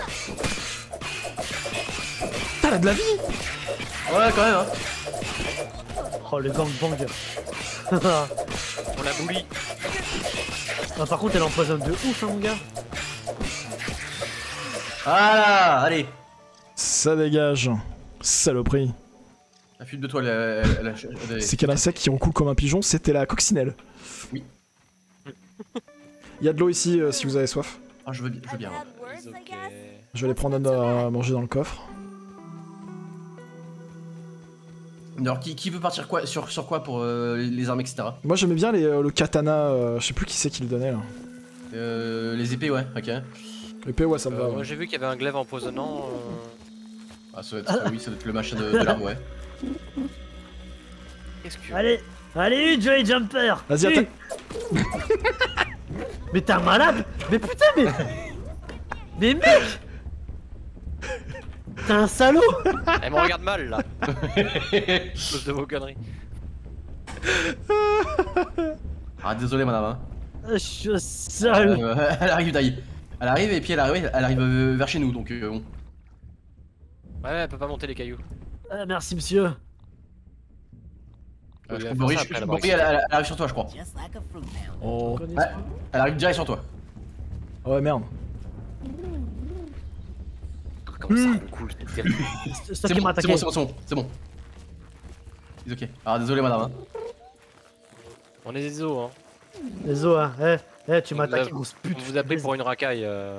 T'as la de la vie. Ouais, quand même, hein. Oh, le gangbang. On la boulie. Ah, par contre, elle empoisonne de ouf, hein, mon gars. Voilà, allez. Ça dégage. Saloperie. La fuite de toile, elle, elle, elle, elle- elle- C'est quel insecte qui en coule comme un pigeon? C'était la coccinelle. Oui. Il y a de l'eau ici euh, si vous avez soif. Ah, je veux bien, je veux bien. ouais. Bad words, I Ok. guess. Je vais aller prendre un à manger dans le coffre. Alors, qui, qui veut partir quoi, sur, sur quoi pour euh, les, les armes, et cetera. Moi j'aimais bien les, euh, le katana, euh, je sais plus qui c'est qui le donnait là. Euh, les épées, ouais, ok. L'épée, ouais, ça me Euh, va. moi ouais. j'ai vu qu'il y avait un glaive empoisonnant. euh, Ah, ça doit être, oui, ça doit être le machin de, de l'arme, ouais. Qu'est-ce que. Allez, allez, Joey Jumper. Vas-y, Hue. attaque. Mais t'es un malade. Mais putain, mais... Mais mec. T'es un salaud. Elle me regarde mal là. Cause de vos conneries. Ah, désolé, madame, hein. Je suis un salaud. Euh, elle arrive d'ailleurs. Elle arrive et puis elle arrive, elle arrive euh, vers chez nous, donc euh, bon. Ouais, elle peut pas monter les cailloux. Ah, merci, monsieur. Euh, je Ouais, crois faire Boris, ça je- après, je- la Boris, Brexit. elle, elle- elle arrive sur toi, je crois. Just like a fruit pound. Oh. Connais- Ouais, elle arrive direct sur toi. Ouais, merde. Comment ça, le coup, c'est terrible. C'est toi C'est qui bon, m'as c'est attaqué. bon, c'est bon, c'est bon, c'est bon. C'est ok. Alors désolé, madame. Hein. On est des os, hein. Les os, hein. Eh, eh, tu On m'as vous attaqué, a- grosse On pute. vous a pris pour une racaille. euh.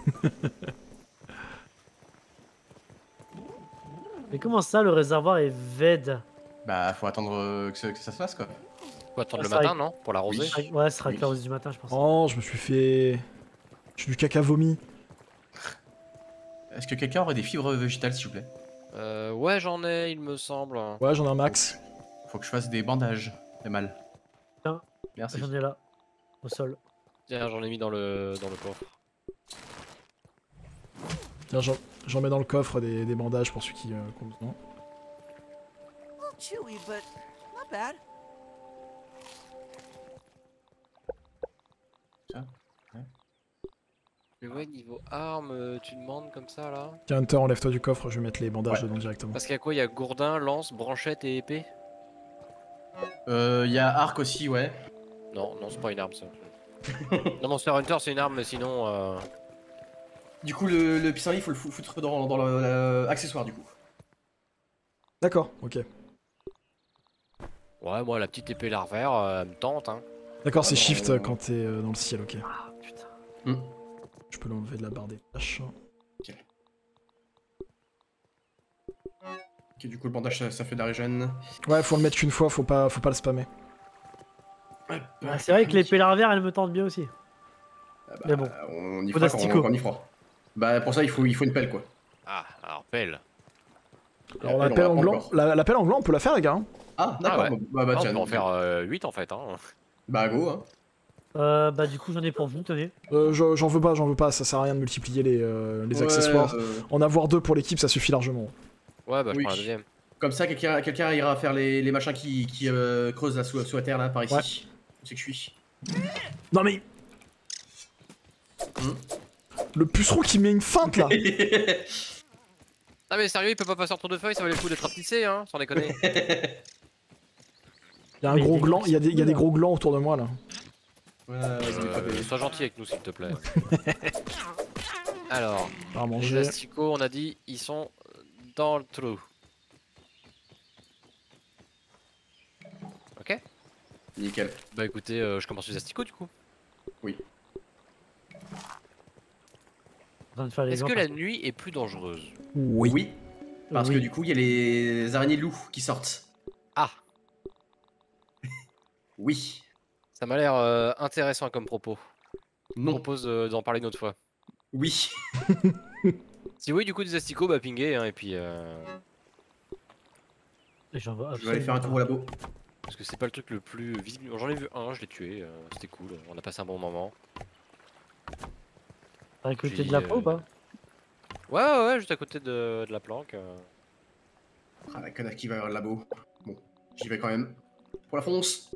Mais comment ça, le réservoir est vide? Bah, faut attendre euh, que, ça, que ça se fasse, quoi. Faut attendre Ah, le ça matin, arrive. non? Pour l'arroser. Oui. Ouais, ce sera Oui. que la hausse du matin, je pense. Oh, je me suis fait. J'ai du caca vomi. Est-ce que quelqu'un aurait des fibres végétales, s'il vous plaît? Euh, ouais, j'en ai, il me semble. Ouais, j'en ai un max. Faut que je fasse des bandages. C'est mal. Tiens. Merci. J'en ai là, au sol. Tiens, j'en ai mis dans le dans le coffre. Tiens, j'en- j'en mets dans le coffre des, des bandages pour ceux qui euh, qui ont besoin. A little chewy, but not bad. Mais ouais, niveau armes, euh, tu demandes comme ça là? Tiens, Hunter, enlève-toi du coffre, je vais mettre les bandages Ouais. dedans directement. Parce qu'il y a quoi? Il y a gourdin, lance, branchette et épée? Euh, y a arc aussi, ouais. Non, non, c'est pas une arme ça. Non, Monster Hunter c'est une arme, mais sinon. Euh... Du coup, le, le pissenlit, il faut le fou- foutre dans, dans le- le- accessoire, du coup. D'accord, ok. Ouais, moi la petite épée larvaire, euh, elle me tente, hein. D'accord, c'est Ah, non, shift euh, quand t'es euh, dans le ciel, ok. Ah, putain. Hmm. Je peux l'enlever de la barre des tâches. Ok, du coup, le bandage, ça, ça fait de la régène. Ouais, faut le mettre qu'une fois, faut pas, faut pas le spammer. Ah, c'est vrai que l'épée larvaire, elle me tente bien aussi. Ah bah, Mais bon. On y Faut fera quand d'asticot. on, on y fera. Bah, pour ça, il faut, il faut une pelle, quoi. Ah, alors pelle. Alors, la la pelle, pelle on en va blanc, encore. la, la pelle en blanc, on peut la faire, les gars. hein. Ah, d'accord. ouais. Bah, bah, bah, Ah, on tiens. peut en faire euh, huit en fait, hein. Bah, go, hein. Euh, bah, du coup, j'en ai pour vous, tenez. Euh, je- j'en veux pas, j'en veux pas, ça sert à rien de multiplier les, euh, les Ouais, accessoires. euh, En avoir deux pour l'équipe, ça suffit largement. Ouais, bah je Oui. prends la deuxième. Comme ça, quelqu'un quelqu'un ira faire les, les machins qui, qui euh, creusent là, sous, sous la terre, là, par ici. Ouais. C'est que je suis. Non mais... Hmm. Le puceron qui met une feinte là. Ah mais sérieux, il peut pas passer entre deux feuilles, ça valait le coup d'être rapetissé, hein, sans déconner. Il y a un Mais gros des gland, il y a des, il y a des là. gros glands autour de moi là. Ouais, vas-y, Euh, frappez. sois gentil avec nous s'il te plaît. Alors, À les manger. asticots, on a dit, ils sont dans le trou. Ok. Nickel. Bah écoutez, euh, je commence les asticots du coup. En train de faire les Est-ce gens que la parce- nuit est plus dangereuse? Oui. Oui. Parce Oui. que du coup, il y a les araignées loups qui sortent. Ah, Oui. ça m'a l'air euh, intéressant comme propos. Je Non. propose euh, d'en parler une autre fois. Oui. Si oui, du coup, des asticots, bah pingez, hein, et puis... Euh... J'en vois Je vais aller faire un tour au labo. Parce que c'est pas le truc le plus visible. J'en ai vu un, je l'ai tué, euh, c'était cool, on a passé un bon moment. T'as récolté Puis, de la euh, peau ou pas? Ouais, ouais, ouais, juste à côté de, de la planque. euh. Ah, la connasse qui va vers le labo. Bon, j'y vais quand même. Pour la fonce.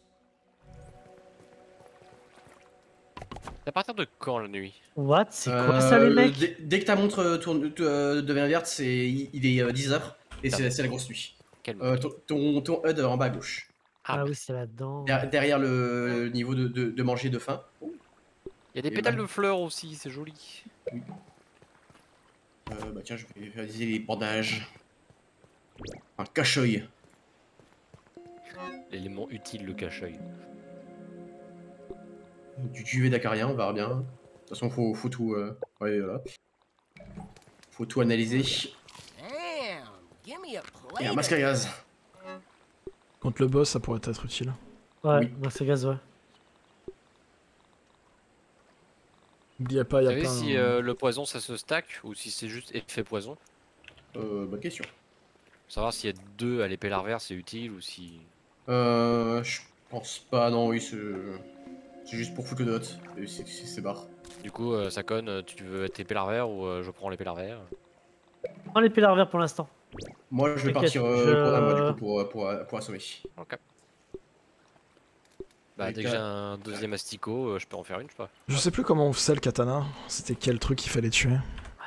C'est à partir de quand la nuit? What? C'est quoi ça les Euh, mecs? dès, dès que ta montre euh, tourne, euh, devient verte, c'est, il il est euh, dix heures. Et Ah. c'est c'est la grosse nuit. Quel Euh, ton, ton, ton H U D en bas à gauche. Ah, Ah oui, c'est là-dedans. Der- derrière le niveau de, de, de manger de faim. il y a des et pétales bah. de fleurs aussi, c'est joli. Euh, bah tiens, je vais réaliser les bandages. Un cache-œil. L'élément utile, le cache-œil. Du duvet d'acarien, on verra bien. De toute façon, faut, faut tout. Euh... Ouais, voilà. Faut tout analyser. Damn, give me a plate. Et un of masque à gaz. Contre le boss, ça pourrait être utile. Ouais, Oui. dans ce gaz, ouais. N'oubliez pas, il y Vous a savez plein... si euh, le poison ça se stack ou si c'est juste effet poison? Euh, bonne question. Pour savoir s'il y a deux à l'épée larvaire c'est utile ou si... Euh, je pense pas, non, oui, c'est c'est juste pour foutre le dot. Et c'est c'est- c'est barre. Du coup euh, ça conne, tu veux être épée larvaire ou euh, je prends l'épée larvaire? Prends les pillars verts pour l'instant. Moi, je vais T'inquiète, partir euh, je- pour la moi, du coup, pour, pour, pour assommer. Ok. Bah Et dès que t'as- j'ai un deuxième asticot, euh, je peux en faire une, je sais pas. Je sais plus comment on faisait le katana. C'était quel truc qu'il fallait tuer.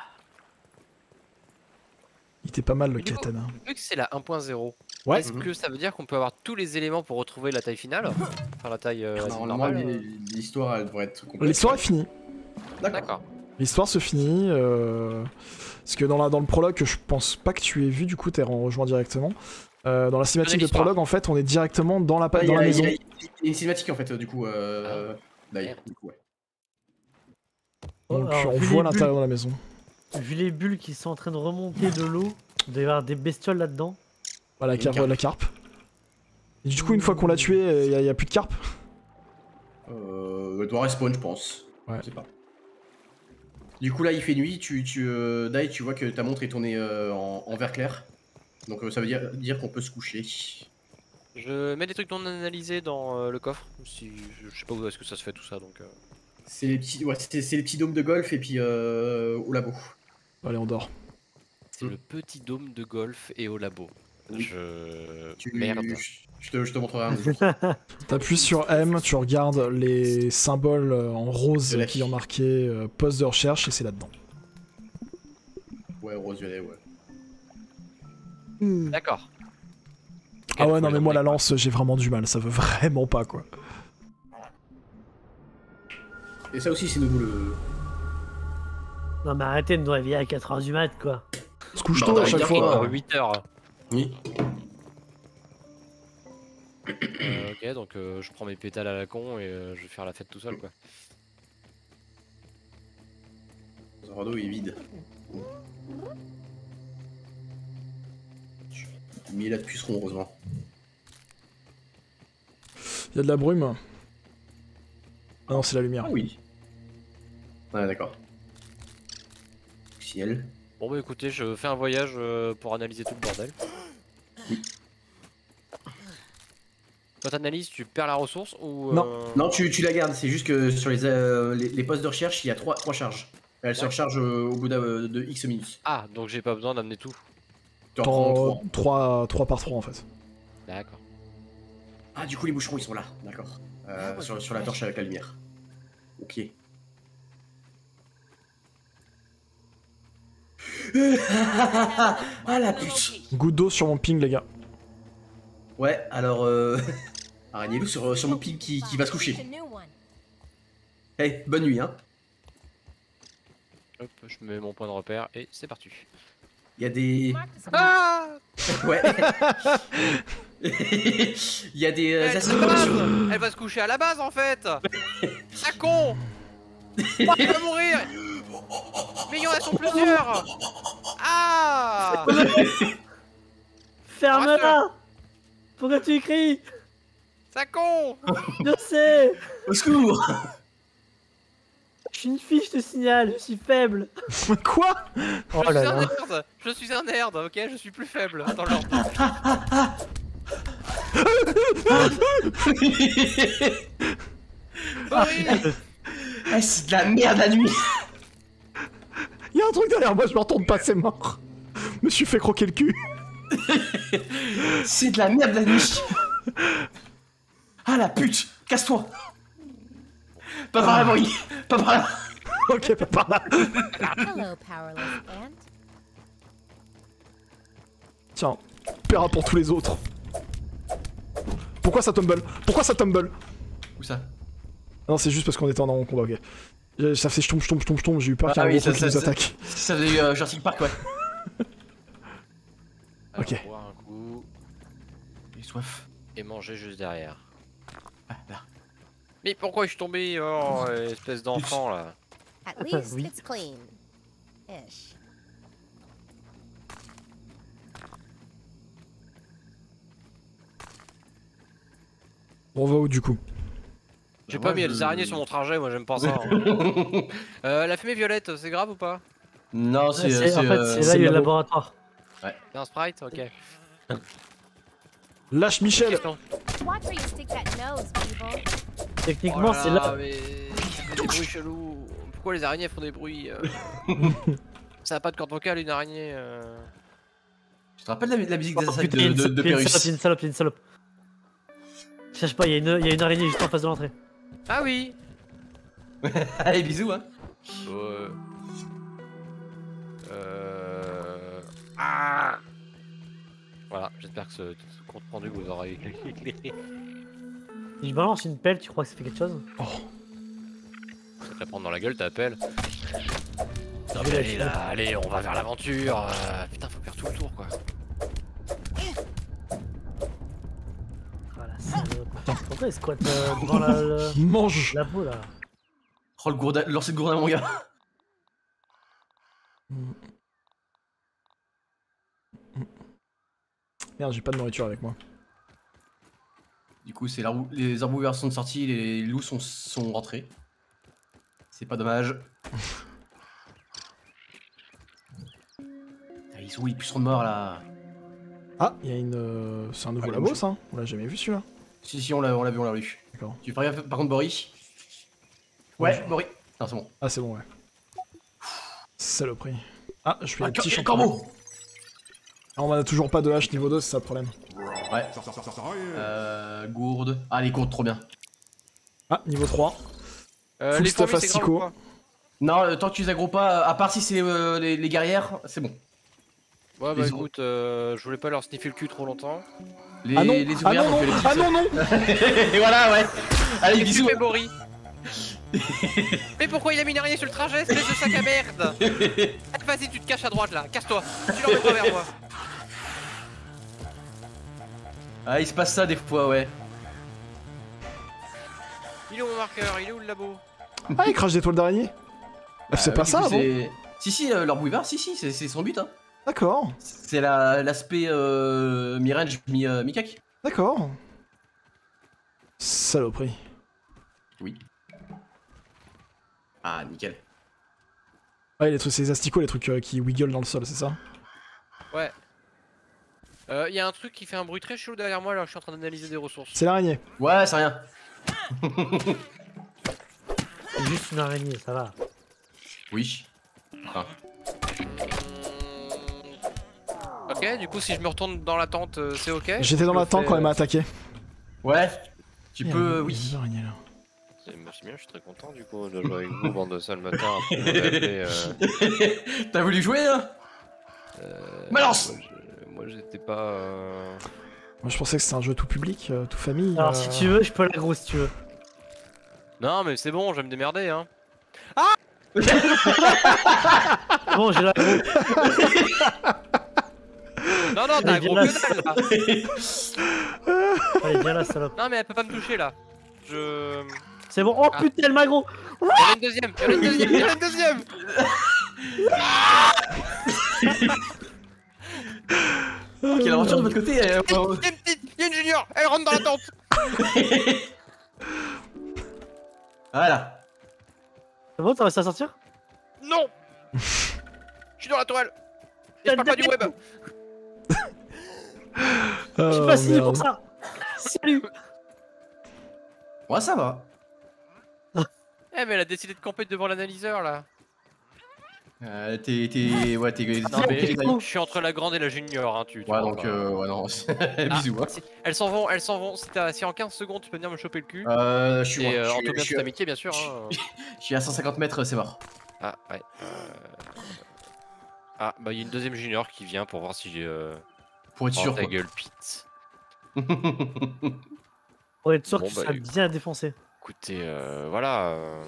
Il était pas mal le Mais du coup, katana. Vu que c'est la un point zéro, Ouais. est-ce Mhm. que ça veut dire qu'on peut avoir tous les éléments pour retrouver la taille finale? Enfin la taille euh, Normalement, normale l'hi- euh. l'histoire, elle devrait être complète. L'histoire est finie. D'accord. D'accord. L'histoire se finit. Euh... Parce que dans, la, dans le prologue, que je pense pas que tu aies vu, du coup, t'es rejoint directement. Euh, dans la cinématique de l'histoire. prologue, en fait, on est directement dans la, Ah, il y dans a- la il y maison. a- il y a une cinématique en fait, euh, du coup. Euh... D'ailleurs, Merde. du coup, ouais. Donc Alors, on vu voit les l'intérieur de la maison. Vu les bulles qui sont en train de remonter de l'eau, il doit y avoir des bestioles là-dedans. Voilà, la, Une carpe, carpe. la carpe. Et du coup, une fois qu'on l'a tué, il n'y a, y a plus de carpe. Euh, elle doit respawn, je pense. Ouais. Je sais pas. Du coup, là, il fait nuit. Tu, tu, euh, Dai, tu vois que ta montre est tournée euh, en, en vert clair. Donc, euh, ça veut dire, dire qu'on peut se coucher. Je mets des trucs non analysés dans euh, le coffre. Si, je je sais pas où est-ce que ça se fait tout ça donc... euh. C'est les petits, ouais, c'est c'est les petits dômes de golf et puis euh, au labo. Allez, on dort. C'est le petit dôme de golf et au labo. Oui. Je... Tu, Merde. Je, je te, je te montrerai un jour. T'appuies sur M, tu regardes les symboles euh, en rose De la- qui ont marqué euh, poste de recherche et c'est là-dedans. Ouais, rose violet, ouais. D'accord. Ah ouais, Faut non, les mais moi, la emmener, lance, j'ai vraiment du mal. Ça veut vraiment pas, quoi. Et ça aussi, c'est nouveau le. Non mais arrêtez de nous réveiller à quatre heures du mat quoi. On se couche Bah, tôt on à va chaque dire quoi. fois. Euh, huit heures. Oui. Euh, ok, donc euh, je prends mes pétales à la con et euh, je vais faire la fête tout seul quoi. Le radeau est vide. Mais il a de pucerons, heureusement. Il y a de la brume. Ah non, c'est la lumière. Ah oui. Ouais, d'accord. Ciel. Bon bah écoutez, je fais un voyage euh, pour analyser tout le bordel. Quand t'analyses, tu perds la ressource ou... Non. euh, Non, tu, tu la gardes, c'est juste que sur les, euh, les, les postes de recherche, il y a trois, trois charges. Elle se Ouais. recharge euh, au bout d'un- de X minutes. Ah, donc j'ai pas besoin d'amener tout. Tu en prends trois. trois par trois en fait. D'accord. Ah, du coup, les boucherons ils sont là, d'accord. Euh, sur, sur la torche avec la lumière. Ok. Ah la pute! Goutte d'eau sur mon ping, les gars. Ouais, alors euh. Araignée loup sur, sur mon ping qui, qui va se coucher. Hey, bonne nuit, hein. Hop, je mets mon point de repère et c'est parti. Il y a des. Ah Ouais. Il y a des. Euh, elle, acides se sur- base. Elle va se coucher à la base en fait. Ça con. Oh, elle va mourir. Mais il y en a sont plusieurs. Ah. Ferme-la! Pourquoi tu écris? Ça con. Je sais! Au secours! Je suis une fille, je te signale, je suis faible! Quoi? Oh Je là suis un là! nerd. Je suis un nerd, ok? Je suis plus faible dans l'ordre. Oui. Ah, c'est de la merde la nuit! Y'a un truc derrière moi, je me retourne pas, c'est mort. Je me suis fait croquer le cul. C'est de la merde la nuit! Ah la pute! Casse-toi! Pas par là, Maury! Pas par là! Ok, pas par là. Hello, powerless ant. Tiens, paiera pour tous les autres. Pourquoi ça tumble? Pourquoi ça tumble? Où ça? Non, c'est juste parce qu'on était en en combat, ok. Euh, Ça fait je tombe, je tombe, je tombe, je tombe, j'ai eu peur Ah, qu'il y ait un oui, gros truc ça- qui nous ça- attaque. Ça faisait euh, Jurassic Park, ouais. Ok. Alors, boire un coup J'ai soif. et manger juste derrière. Ah, là. Mais pourquoi je suis tombé? Oh, espèce d'enfant là. At least Oui. it's clean. Ish. On va où du coup? J'ai Bah, pas moi, mis je- des araignées sur mon trajet, moi j'aime pas ça. hein. euh, la fumée violette, c'est grave ou pas? Non, c'est. C'est- en c'est, fait, euh, c'est c'est là, il y a le le labo. laboratoire. C'est un sprite? Ok. Lâche Michel. Question. Watch where you stick that nose, people. Techniquement, Oh c'est là. mais ça fait des bruits chelous. Pourquoi les araignées font des bruits euh Ça a pas de corde vocale une araignée euh... Tu te rappelles la, la musique des Oh, assassinats putain, il y a de, une de, salope, de il y a une Pérus? salope, il y a une salope, il y a une salope. Cherche pas, il y, a une- il y a une araignée juste en face de l'entrée. Ah oui. Allez, bisous, hein. Euh... Euh... Ah voilà, j'espère que ce, ce compte rendu vous aura éclairé. Si je balance une pelle, tu crois que ça fait quelque chose? Ça te la prendre dans la gueule, t'appelles. Non Mais mais là, allez, je- là, allez, on va vers l'aventure. euh, Putain, faut faire tout le tour quoi. Ah la salope. Pourquoi il squatte euh, devant la, le- Mange. la peau là? Oh, le gourdin, le lancer de gourdin, mon gars. Merde, j'ai pas de nourriture avec moi. Du coup, c'est l'arbou- les arbouverts sont sortis, les loups sont, sont rentrés. C'est pas dommage. Ah, ils sont où les pucerons de mort là? Ah, il y a une. euh, C'est un nouveau Ah, labo bouge. ça hein. On l'a jamais vu celui-là. Si, si, on l'a on l'a vu, on l'a vu. D'accord. Tu fais gaffe, par contre, Boris? Ouais, Ouais. Boris. Non, c'est bon. Ah, c'est bon, ouais. Saloperie. Ah, je fais Ah, un petit cor- champion. corbeau! Ah, on a toujours pas de hache niveau deux, c'est ça le problème. Ouais. Euh, gourde. Ah, les gourdes, trop bien. Ah, niveau trois. Euh, Full les stuff fourmis, c'est grave asticot. ou pas? Non, euh, tant que tu les aggro pas, à part si c'est euh, les, les guerrières, c'est bon. Ouais bah Les- écoute, euh, je voulais pas leur sniffer le cul trop longtemps. Les, Ah non, les ah ouvrières, non, on fait les non, petits ah non, non. Et voilà, ouais. Allez, Qu'est-ce que bisous. tu fais, Boris? Mais pourquoi il a mis une araignée sur le trajet, espèce de sac à merde? Allez, vas-y, tu te caches à droite là, casse-toi. Tu l'emmènes pas vers moi. Ah, il se passe ça des fois, ouais. Il est où mon marqueur? Il est où le labo? Ah, il crache des toiles d'araignée. Ah, c'est Euh, pas du ça coup, avant. c'est- Si, si, euh, leur bouillard, si, si, c'est c'est son but, hein. D'accord, C'est la- l'aspect euh, mi-range, mi- euh, mi-cac. d'accord. Saloperie. Oui. Ah, nickel. Ouais, les trucs, c'est les asticots, les trucs euh, qui wiggle dans le sol, c'est ça? Ouais. Euh, y a un truc qui fait un bruit très chelou derrière moi, là je suis en train d'analyser des ressources. C'est l'araignée. Ouais, c'est rien. C'est juste une araignée, ça va. Oui. Enfin, Ok, Ok, du coup, si je me retourne dans la tente, euh, c'est ok. J'étais dans Je la tente fais, quand elle m'a euh, attaqué. Ouais, tu Il y a- peux, il y a oui. des araignées, là. C'est c'est bien, je suis très content du coup de jouer avec vous, bande de sales matin. Après, vous m'avez appelé, euh, T'as voulu jouer, hein euh, Balance. Moi, je- moi, j'étais pas. euh, Moi je pensais que c'était un jeu tout public, euh, tout famille. Alors euh. si tu veux, je peux l'aggro si tu veux. Non, mais c'est bon, je vais me démerder, hein. Bon, j'ai l'aggro. Non, non, t'as un Elle est gros bien que dalle là. Allez, viens là, salope. Non, mais elle peut pas me toucher là. Je. C'est bon. Oh Ah. putain, elle m'aggro. Y'en a une deuxième, y'en a une deuxième, y'en a une deuxième. Quelle aventure de votre côté euh, Il y a une petite, il y a une junior, elle rentre dans la tente. Voilà. C'est bon, t'as réussi à sortir? Non. Je suis dans la toile. Et je parle pas du web. Je suis Oh, pas signé merde. pour ça. Salut. Ouais, ça va. Eh, mais elle a décidé de camper devant l'analyseur là. Euh, t'es, t'es, ouais, t'es. Non, t'es- mais t'es- je suis entre la grande et la junior, hein, tu. tu Ouais, vois donc, pas. euh, ouais, non. Ah, Bisous, hein. si- Elles s'en vont, elles s'en vont. Si, t'as- si en quinze secondes tu peux venir me choper le cul. Euh, je suis, Et euh, je en suis- tout cas, je suis- toute amitié, bien sûr. Hein. je suis à cent cinquante mètres, c'est mort. Ah, ouais. euh, Ah, bah, il y a une deuxième junior qui vient pour voir si j'ai. Euh... Pour être Oh, sûr, ta quoi. gueule, Pete. Pour être sûr Bon, que tu bah, seras bien défoncé. Écoutez, euh, voilà. euh,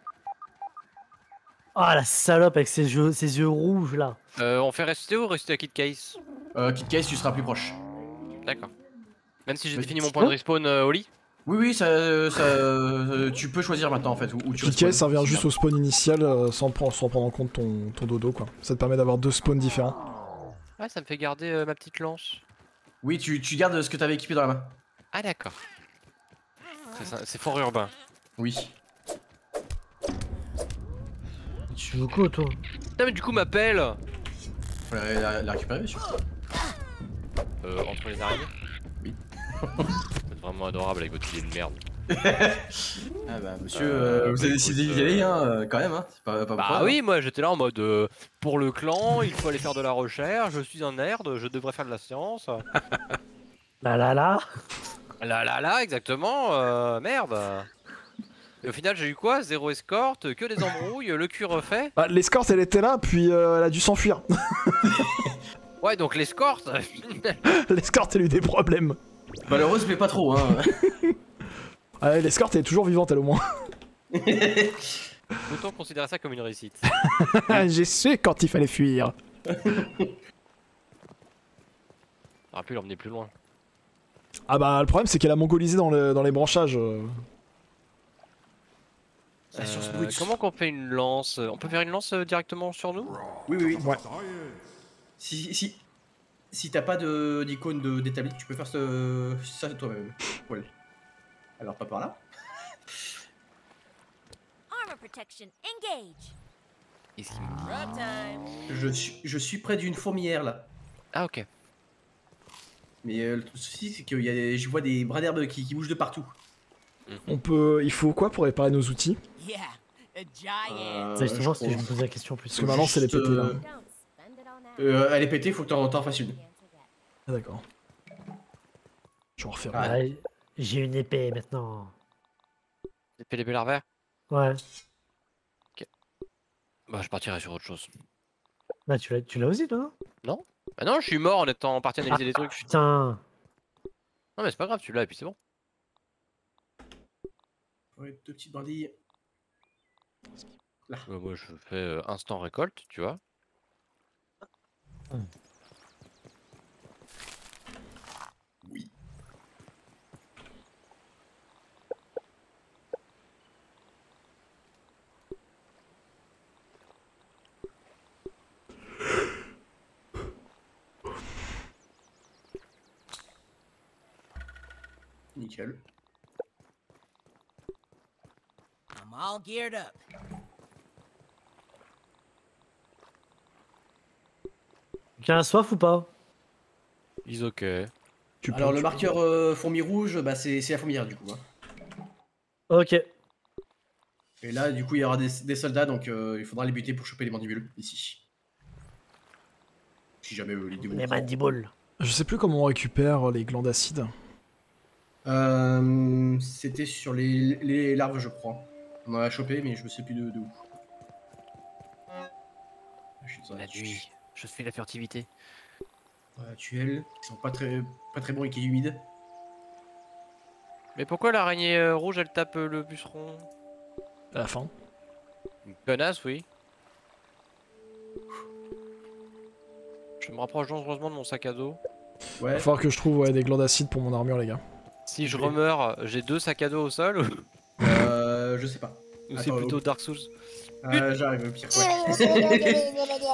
Ah la salope avec ses yeux, ses yeux rouges là. euh, on fait rester ou rester à Kid Case? Euh, Kid Case, tu seras plus proche. D'accord. Même si j'ai Mais défini mon c'est point de bon. respawn euh, au lit? Oui, oui, ça, ça, euh, tu peux choisir maintenant en fait où, où tu Kid respawns. Case, ça revient C'est juste bien. au spawn initial euh, sans, prendre, sans prendre en compte ton, ton dodo quoi. Ça te permet d'avoir deux spawns différents. Ouais, ça me fait garder euh, ma petite lance. Oui, tu, tu gardes ce que t'avais équipé dans la main. Ah, d'accord. C'est ça- C'est fort urbain. Oui. Tu joues quoi toi? Putain, mais du coup, m'appelle Faut la, la- la récupérer, bien sûr. euh, entre les araignées. Oui. Vous êtes vraiment adorable avec votre idée de merde. Ah bah, monsieur, Euh, euh, vous avez bah, décidé écoute, d'y aller, euh, hein, euh, quand même, hein. C'est pas, pas Bah pour rien, oui, moi j'étais là en mode euh, pour le clan, il faut aller faire de la recherche, je suis un nerd, je devrais faire de la science. Là là là. Là là là, exactement, euh, merde. Et au final, j'ai eu quoi? Zéro escorte, que des embrouilles, le cul refait. Bah, l'escorte elle était là, puis euh, elle a dû s'enfuir. Ouais, donc l'escorte. L'escorte elle a eu des problèmes. hein. Malheureuse, mais pas trop, hein. Ah, l'escorte elle est toujours vivante elle au moins. Peut-on considérer ça comme une réussite? J'ai su quand il fallait fuir. On aurait pu l'emmener plus loin. Ah bah le problème c'est qu'elle a mongolisé dans, le, dans les branchages. euh. La source Euh, brute. comment qu'on fait une lance? On peut faire une lance euh, directement sur nous? Oui, oui, oui. Ouais. Si, si, si t'as pas de- d'icône de- d'établi, tu peux faire ce, ça toi-même. Paul. Alors, pas par là. Armor protection, engage. Est-ce qu'il me- Rub time. Je suis, je suis près d'une fourmilière là. Ah, ok. Mais euh, le souci, c'est que y a des- je vois des bras d'herbe qui, qui bougent de partout. On peut. Il faut quoi pour réparer nos outils? Yeah, a giant. Euh, C'est justement je ce que je me crois- posais la question plus. Parce que maintenant c'est les Juste, pétés là. euh, Don't spend it on that. Euh, elle est pétée, faut que t'en t'en fasses une. Ah d'accord. Je vais en refaire. Ah. une. Ouais, j'ai une épée maintenant. L'épée les larvaires? Ouais. Bah, je partirai sur autre chose. Bah tu l'as, tu l'as aussi toi non? Bah non, je suis mort en étant parti analyser des trucs. Putain. Non, mais c'est pas grave, tu l'as et puis c'est bon. Ouais, deux petites bandilles. Là. Euh, moi, je fais euh, instant récolte, tu vois. Oui. Nickel. I'm all geared up. Tu as soif ou pas? Is ok. Tu peux- Alors, le tu- marqueur euh, fourmi rouge, bah, c'est c'est la fourmilière du coup. Hein. Ok. Et là, du coup, il y aura des, des soldats, donc euh, il faudra les buter pour choper les mandibules ici. Si jamais euh, l'idée vous Les prend. mandibles. Je sais plus comment on récupère les glandes acides. Euh, C'était sur les, les larves, je crois. On en a chopé, mais je me sais plus de, de où. Je suis dans La nuit, je fais la furtivité. Ouais, tuels, qui sont pas très, pas très bons et qui est humide. Mais pourquoi l'araignée euh, rouge elle tape euh, le bûcheron? À la fin. Une connasse, oui. Je me rapproche dangereusement de mon sac à dos. Il Ouais. va falloir que je trouve ouais, des glandes acides pour mon armure, les gars. Si je remeurs, j'ai deux sacs à dos au sol ou, Euh, je sais pas. ou c'est Attends, plutôt oh. Dark Souls? Euh, J'arrive au pire. Ouais.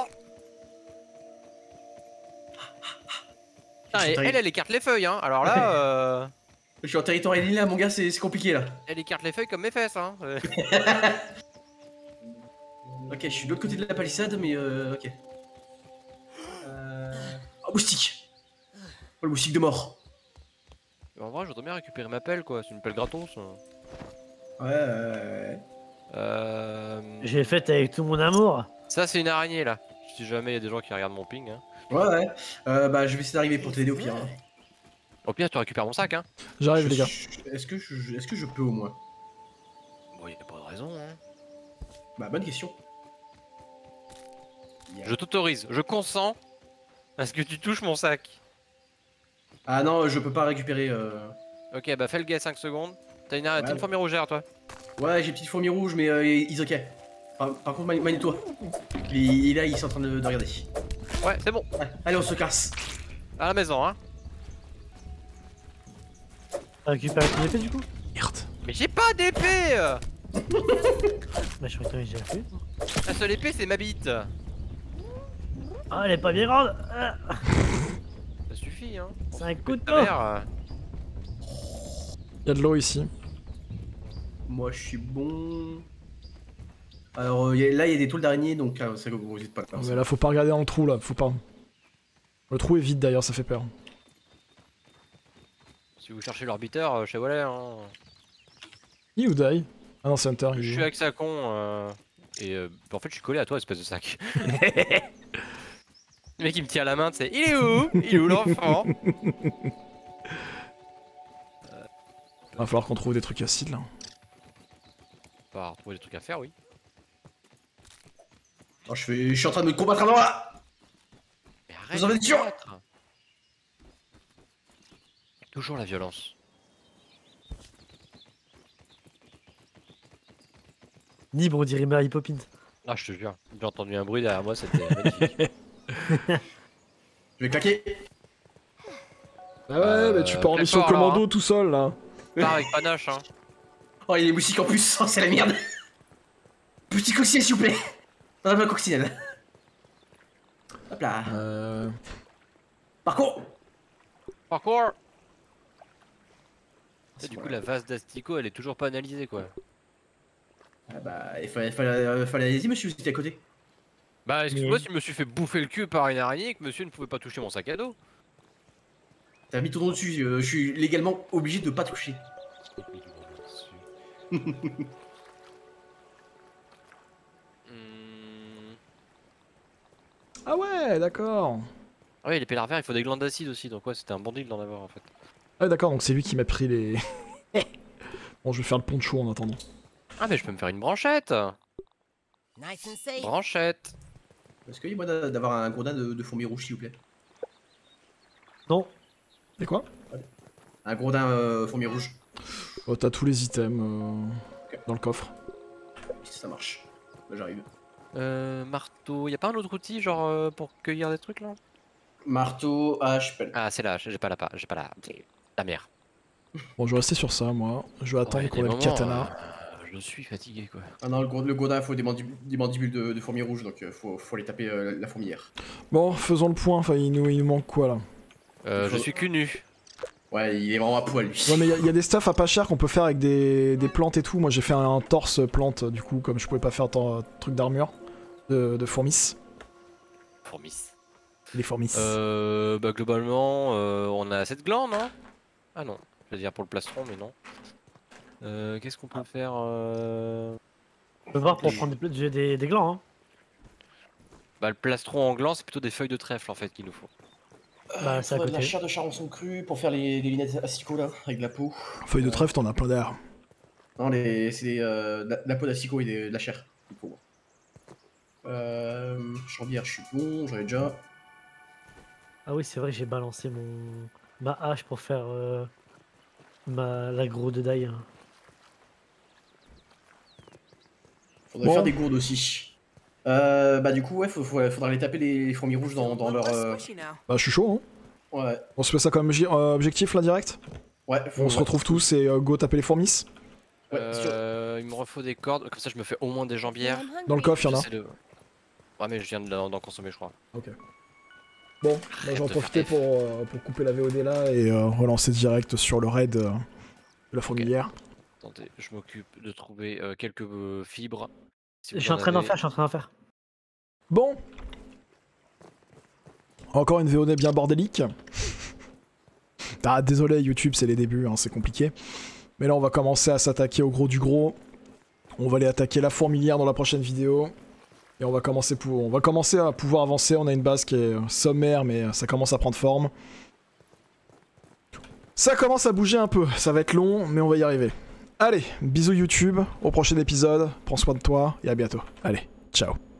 Putain, et Ils sont elle, elle écarte les feuilles, hein. Alors là, euh... Je suis en territoire ennemi là, mon gars, c'est c'est compliqué là. elle écarte les feuilles comme mes fesses, hein. Euh, Ok, je suis de l'autre côté de la palissade, mais euh, ok. Euh... Oh, moustique. Oh, le moustique de mort. En vrai, je voudrais bien récupérer ma pelle, quoi. C'est une pelle gratos. hein. Ouais, ouais, Euh... J'ai fait avec tout mon amour. Ça, c'est une araignée, là. Si jamais il y a des gens qui regardent mon ping, hein. ouais. Ouais, ouais. Euh, bah, je vais essayer d'arriver pour t'aider au pire. hein. Au pire, tu récupères mon sac, hein. J'arrive, Je- les gars. je- Est-ce que, je... est-ce que je peux au moins? Bon, y a pas de raison, hein. Bah, bonne question. Je t'autorise, je consens à ce que tu touches mon sac. Ah non, je peux pas récupérer. Euh... Ok, bah fais le gars cinq secondes. T'as une, t'as Ouais. une fourmi rougère, toi. Ouais, j'ai petite fourmi rouge, mais euh, ils ok. Par, par contre, mani- manie-toi. Il, il est là, il est en train de, de regarder. Ouais, c'est bon. Ouais, allez, on se casse. À la maison, hein. T'as récupéré ton épée du coup? Merde. Mais j'ai pas d'épée. Bah je crois que t'avais déjà fait. La seule épée, c'est ma bite. Ah elle est pas bien grande. Ah, Ça suffit, hein. c'est un coup de Ta peau. mère, euh, Il y a de l'eau ici. Moi, je suis bon. Alors, euh, y a- là, il y a des tôles d'araignée, donc euh, ça vous dites pas. Là, Mais là, faut pas regarder dans le trou, là. Faut pas. Le trou est vide, d'ailleurs, ça fait peur. Si vous cherchez l'orbiteur, euh, chez Wallet, hein. Il ou die? Ah non, c'est Hunter. il Je est- suis avec sa con. euh, Et euh, en fait, je suis collé à toi, espèce de sac. Le mec, il me tient la main, tu sais. Il est où? Il est où l'enfant? Va falloir qu'on trouve des trucs acides, là. On va retrouver des trucs à faire, oui. Alors, je, fais... je suis en train de me combattre avant là. Mais arrête Vous en êtes de sûr? battre. Toujours la violence. Nib on dirait Mary Poppins. Ah, je te jure, j'ai entendu un bruit derrière moi, c'était magnifique. Je vais claquer. Ah ouais, Euh, mais tu peux en très mission fort, alors, commando hein. tout seul, là. Pars avec panache, hein. Oh, il y a des moustiques en plus. Oh, c'est la merde. Petit coccinelle, s'il vous plaît. Non, pas coccinelle. Hop là. Euh... Parcours. Parcours. C'est Du bon, coup, là. la vase d'Astico, elle est toujours pas analysée, quoi. Ah bah, il fallait, fallait, euh, fallait aller-y, monsieur, vous étiez à côté. Bah, excuse-moi Mais- si je me suis fait bouffer le cul par une araignée et que monsieur ne pouvait pas toucher mon sac à dos. T'as mis ton nom dessus, euh, je suis légalement obligé de pas toucher. Hmm. Ah ouais, d'accord. Ah ouais, l'épée larvaire, il faut des glandes d'acide aussi, donc ouais, c'était un bon deal d'en avoir en fait. Ah ouais, d'accord, donc c'est lui qui m'a pris les... Bon, je vais faire le poncho en attendant. Ah, mais je peux me faire une branchette. Nice and safe. Branchette. Est-ce qu'il y a moyen d'avoir un gros dinde de, de fourmi rouge, s'il vous plaît? Non. Et quoi? Un gros dinde euh, fourmi rouge. Oh, t'as tous les items euh, dans le coffre. Si ça marche. Bah, j'arrive. Euh, marteau. Y a pas un autre outil, genre euh, pour cueillir des trucs là? Marteau, hache, pelle. Ah, c'est là, j'ai pas la pas, j'ai pas la. La mer. Bon, je vais rester sur ça, moi. Je vais attendre Ouais, qu'on des ait le moments, katana. euh, je suis fatigué quoi. Ah non, le gros, le gros dinde, faut des, mandib- des mandibules de, de fourmi rouge, donc euh, faut, faut aller taper euh, la fourmilière. Bon, faisons le point. Enfin, il nous, il nous manque quoi, là? Euh, Il faut- je suis cul nu. Ouais, il est vraiment à poil, lui. Ouais, mais il y, a des stuff à pas cher qu'on peut faire avec des, des plantes et tout. Moi, j'ai fait un, torse plante, du coup, comme je pouvais pas faire tant truc d'armure. De, de fourmis. Fourmis. Des fourmis. Euh, bah globalement, euh, on a cette glande, non? Ah non, je veux dire pour le plastron, mais non. Euh, Qu'est-ce qu'on peut faire euh... On peut voir pour prendre des, des, des glands hein. Bah, le plastron en gland, c'est plutôt des feuilles de trèfle en fait qu'il nous faut. Bah, Euh, c'est à faudrait de la côté. chair de charançon crue pour faire les, les lunettes asticot là, avec de la peau. Feuille de trèfle, t'en as plein d'air. Non, les, c'est des, euh, de la, de la peau d'asticot et des- de la chair. il faut. Euh, Chambière, je suis bon, j'en ai déjà. Ah oui, c'est vrai, j'ai balancé mon ma hache pour faire euh, ma l'aggro de die. hein. Faudrait Bon. faire des gourdes aussi. Euh, bah du coup, ouais, faut, faut- faudra aller taper les fourmis rouges dans, dans leur... euh, Squishy now. Bah, je suis chaud, hein. Ouais, On se fait ça comme obje- euh, objectif là direct. ouais. Faut, On se ouais. retrouve tous et euh, go taper les fourmis. Ouais, sûr. Euh, il me refaut des cordes, comme ça je me fais au moins des jambières. I'm hungry. Dans le coffre, il y en a. J'essaie de- Ouais, mais je viens de l'en d'en consommer, je crois. Ok. Bon, bah, Arrête j'en de profiter faire pour, euh, pour couper la V O D là et euh, relancer direct sur le raid euh, de la fourmilière. Attendez, je m'occupe de trouver euh, quelques euh, fibres. Si Je vous suis en train d'en avez. faire, je suis en train d'en faire. Bon. Encore une V O D bien bordélique. Ah, désolé YouTube, c'est les débuts, hein, c'est compliqué. Mais là, on va commencer à s'attaquer au gros du gros. On va aller attaquer la fourmilière dans la prochaine vidéo. Et on va commencer, pour... on va commencer à pouvoir avancer. On a une base qui est sommaire, mais ça commence à prendre forme. Ça commence à bouger un peu. Ça va être long, mais on va y arriver. Allez, bisous YouTube. Au prochain épisode. Prends soin de toi et à bientôt. Allez, ciao.